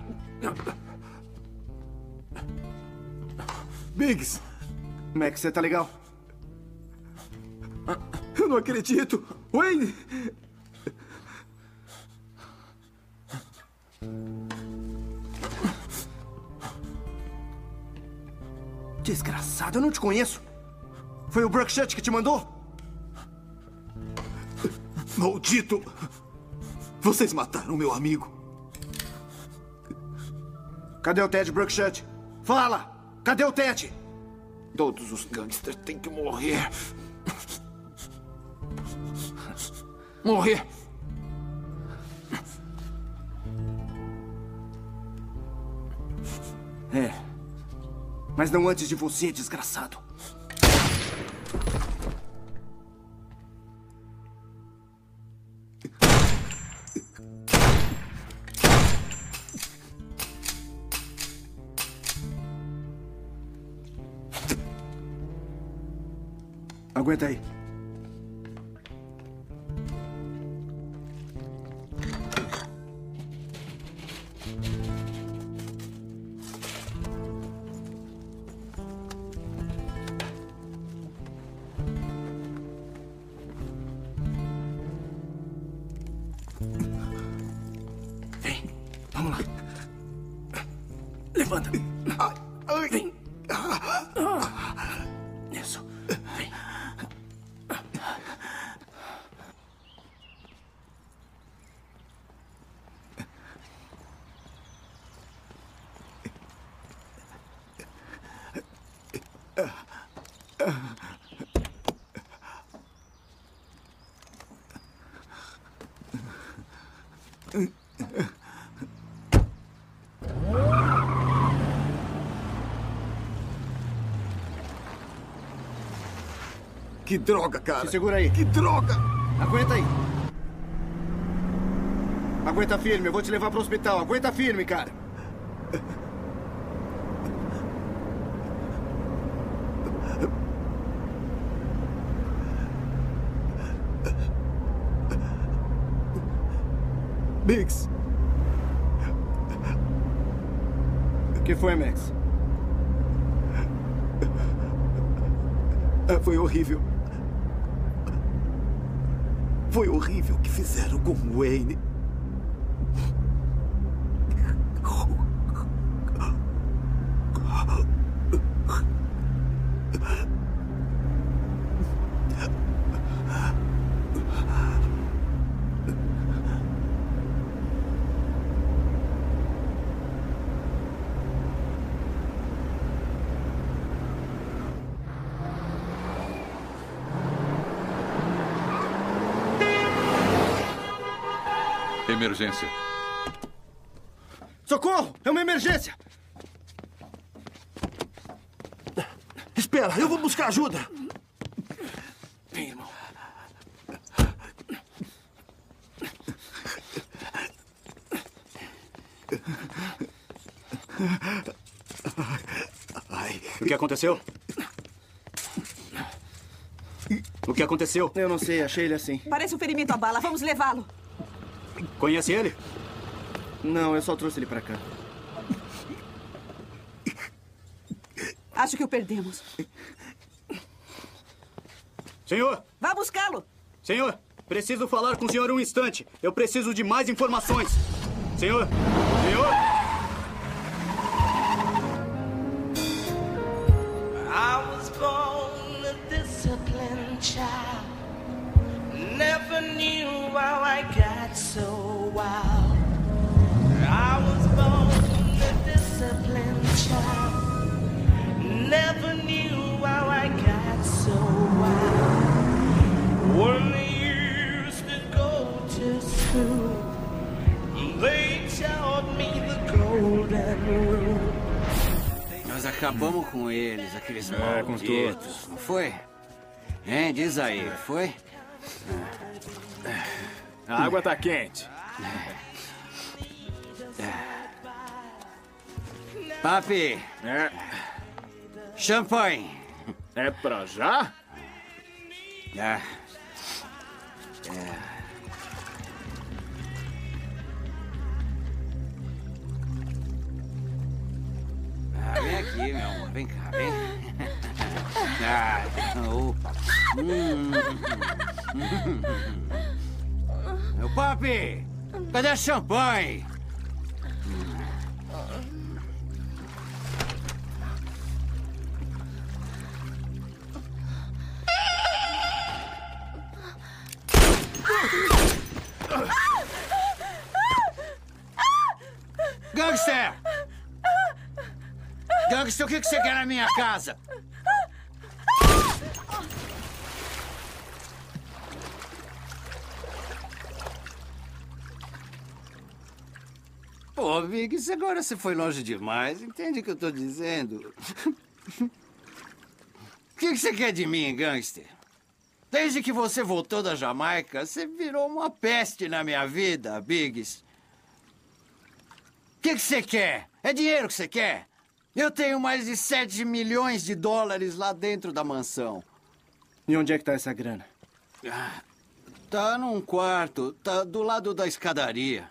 Biggs! Max, você tá legal? Eu não acredito! Wayne! Desgraçado, eu não te conheço. Foi o Brookshot que te mandou? Maldito! Vocês mataram meu amigo. Cadê o Ted Brookshot? Fala! Cadê o Ted? Todos os gangsters têm que morrer. Morrer! É. Mas não antes de você, desgraçado. Aguenta aí. Vem, vamos lá. Levanta. Vem. Isso. Vem. Que droga, cara. Se segura aí. Que droga. Aguenta aí. Aguenta firme, eu vou te levar pro hospital. Aguenta firme, cara. Biggs. O que foi, Max? Foi horrível. Foi horrível o que fizeram com o Wayne. Emergência. Socorro! É uma emergência! Espera, eu vou buscar ajuda. Vem, irmão. Ai. O que aconteceu? O que aconteceu? Eu não sei, achei ele assim. Parece um ferimento à bala. Vamos levá-lo. Conhece ele? Não, eu só trouxe ele pra cá. Acho que o perdemos. Senhor! Vá buscá-lo! Senhor, preciso falar com o senhor um instante. Eu preciso de mais informações. Senhor! Senhor! I was born a disciplined child. Never knew how I got so wild. I was born a disciplined child. Never knew how I got so wild. When I used to go to school, they taught me the golden rule. Nós acabamos com eles, aqueles É, com malditos. Não foi? Hein, diz aí, foi? A água tá quente. Papi! É. Champanhe! É pra já? É. É. Ah, vem aqui, meu amor. Vem cá, vem. Ah, opa. Hum. Meu papi, cadê a champanhe? Gangster! Gangster, o que você quer na minha casa? Pô, Biggs, agora você foi longe demais. Entende o que eu tô dizendo? O que você quer de mim, gangster? Desde que você voltou da Jamaica, você virou uma peste na minha vida, Biggs. O que você quer? É dinheiro que você quer? Eu tenho mais de sete milhões de dólares lá dentro da mansão. E onde é que tá essa grana? Ah, tá num quarto. Tá do lado da escadaria.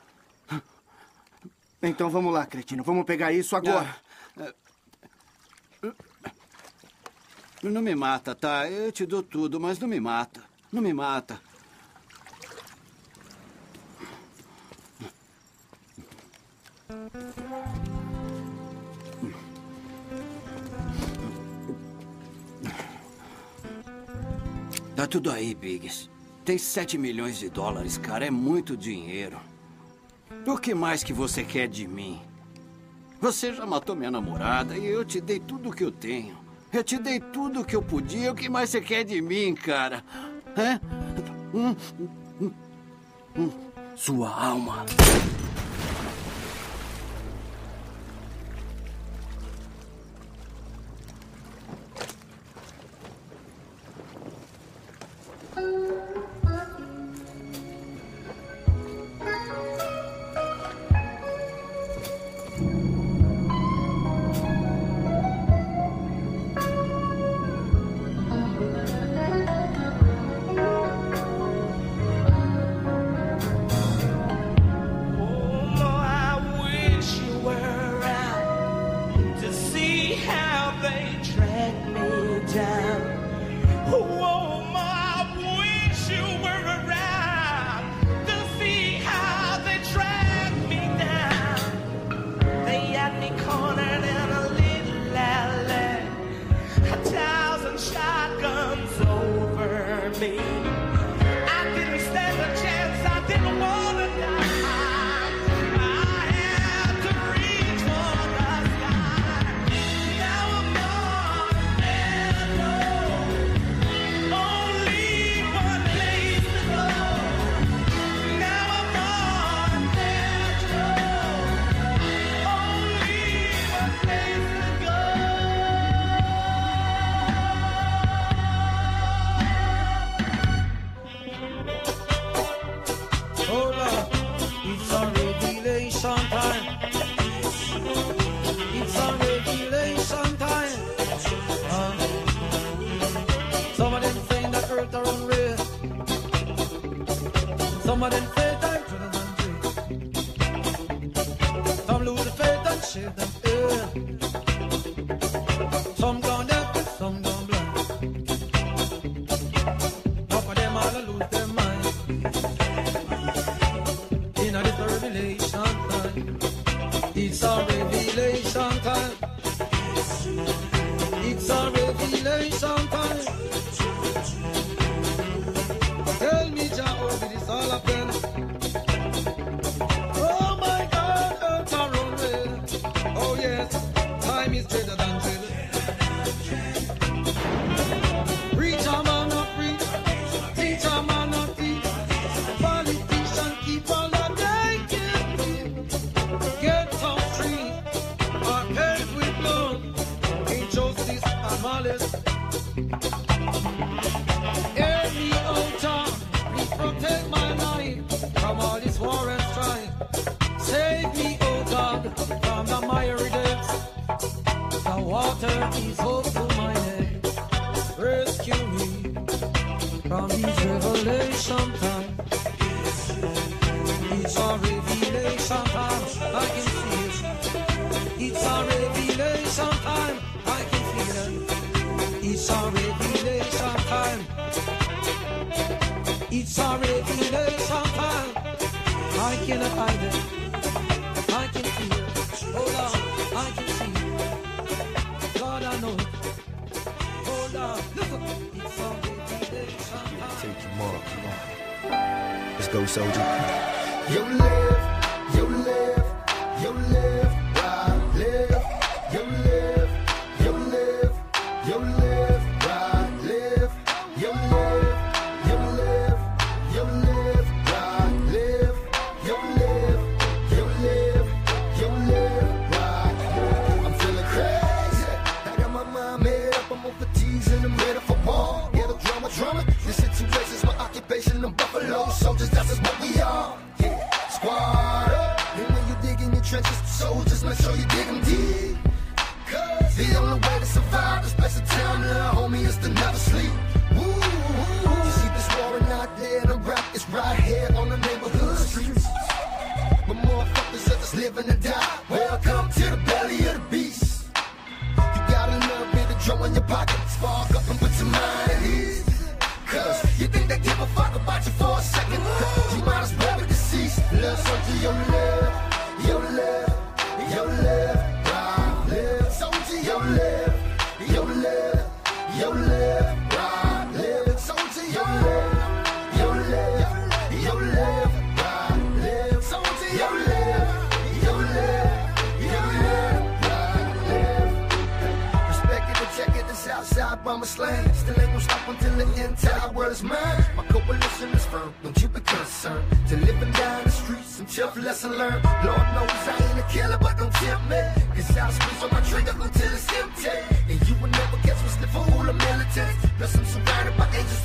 Então vamos lá, cretino. Vamos pegar isso agora. Ah, ah, não me mata, tá? Eu te dou tudo, mas não me mata. Não me mata. Tá tudo aí, Biggs. Tem sete milhões de dólares, cara. É muito dinheiro. O que mais que você quer de mim? Você já matou minha namorada e eu te dei tudo o que eu tenho. Eu te dei tudo o que eu podia. O que mais você quer de mim, cara? Hã? Hum, hum, hum. Sua alma. It's already nation time. It's already nation time. I cannot hide it. I can feel it. Hold on, I can see it. God, I know it. Hold on, listen. It's already nation time. Take your mark, come on. Let's go, soldier. You live, you live, you live, right, live, you live, you live, you live, right, live, you live, you live, you live, right, live, you live, you live, you live, right, live. I'm feeling crazy. I got my mind made up. I'm over tees and I'm ready for war. Yeah, the drama, drama. This situation's my occupation. I'm Buffalo soldiers. That's just what we are. Squad up. And when you dig in your trenches, soldiers, make sure you dig them deep. Cause the only way to survive this place of town, little homie, is to never sleep. Woo, woo. You see this war out there, the rap is right here on the neighborhood streets. But motherfuckers are just living to die. Welcome to the belly of the beast. You got a little bit of drum in your pocket. Spark up and put your mind at ease. Cause you think they give a fuck about you for a second. You might as well be deceased. Little soldier, you live, you live, you live, right, live. Soldier, you live, you live, you live, right, live. Soldier, you live, you live, you live, right, live. Soldier, you live, you live, you live, right, live. Respect it and check it, this outside bomber slang. Still ain't gonna stop until the entire world is mine. My coalition is firm, don't you be concerned. To living down the streets, some tough lesson learned. Lord knows I ain't a killer, but don't tempt me. Cause I'll squeeze on my trigger until it's empty. And you will never catch me slip for all the militants. Plus I'm surrounded by angels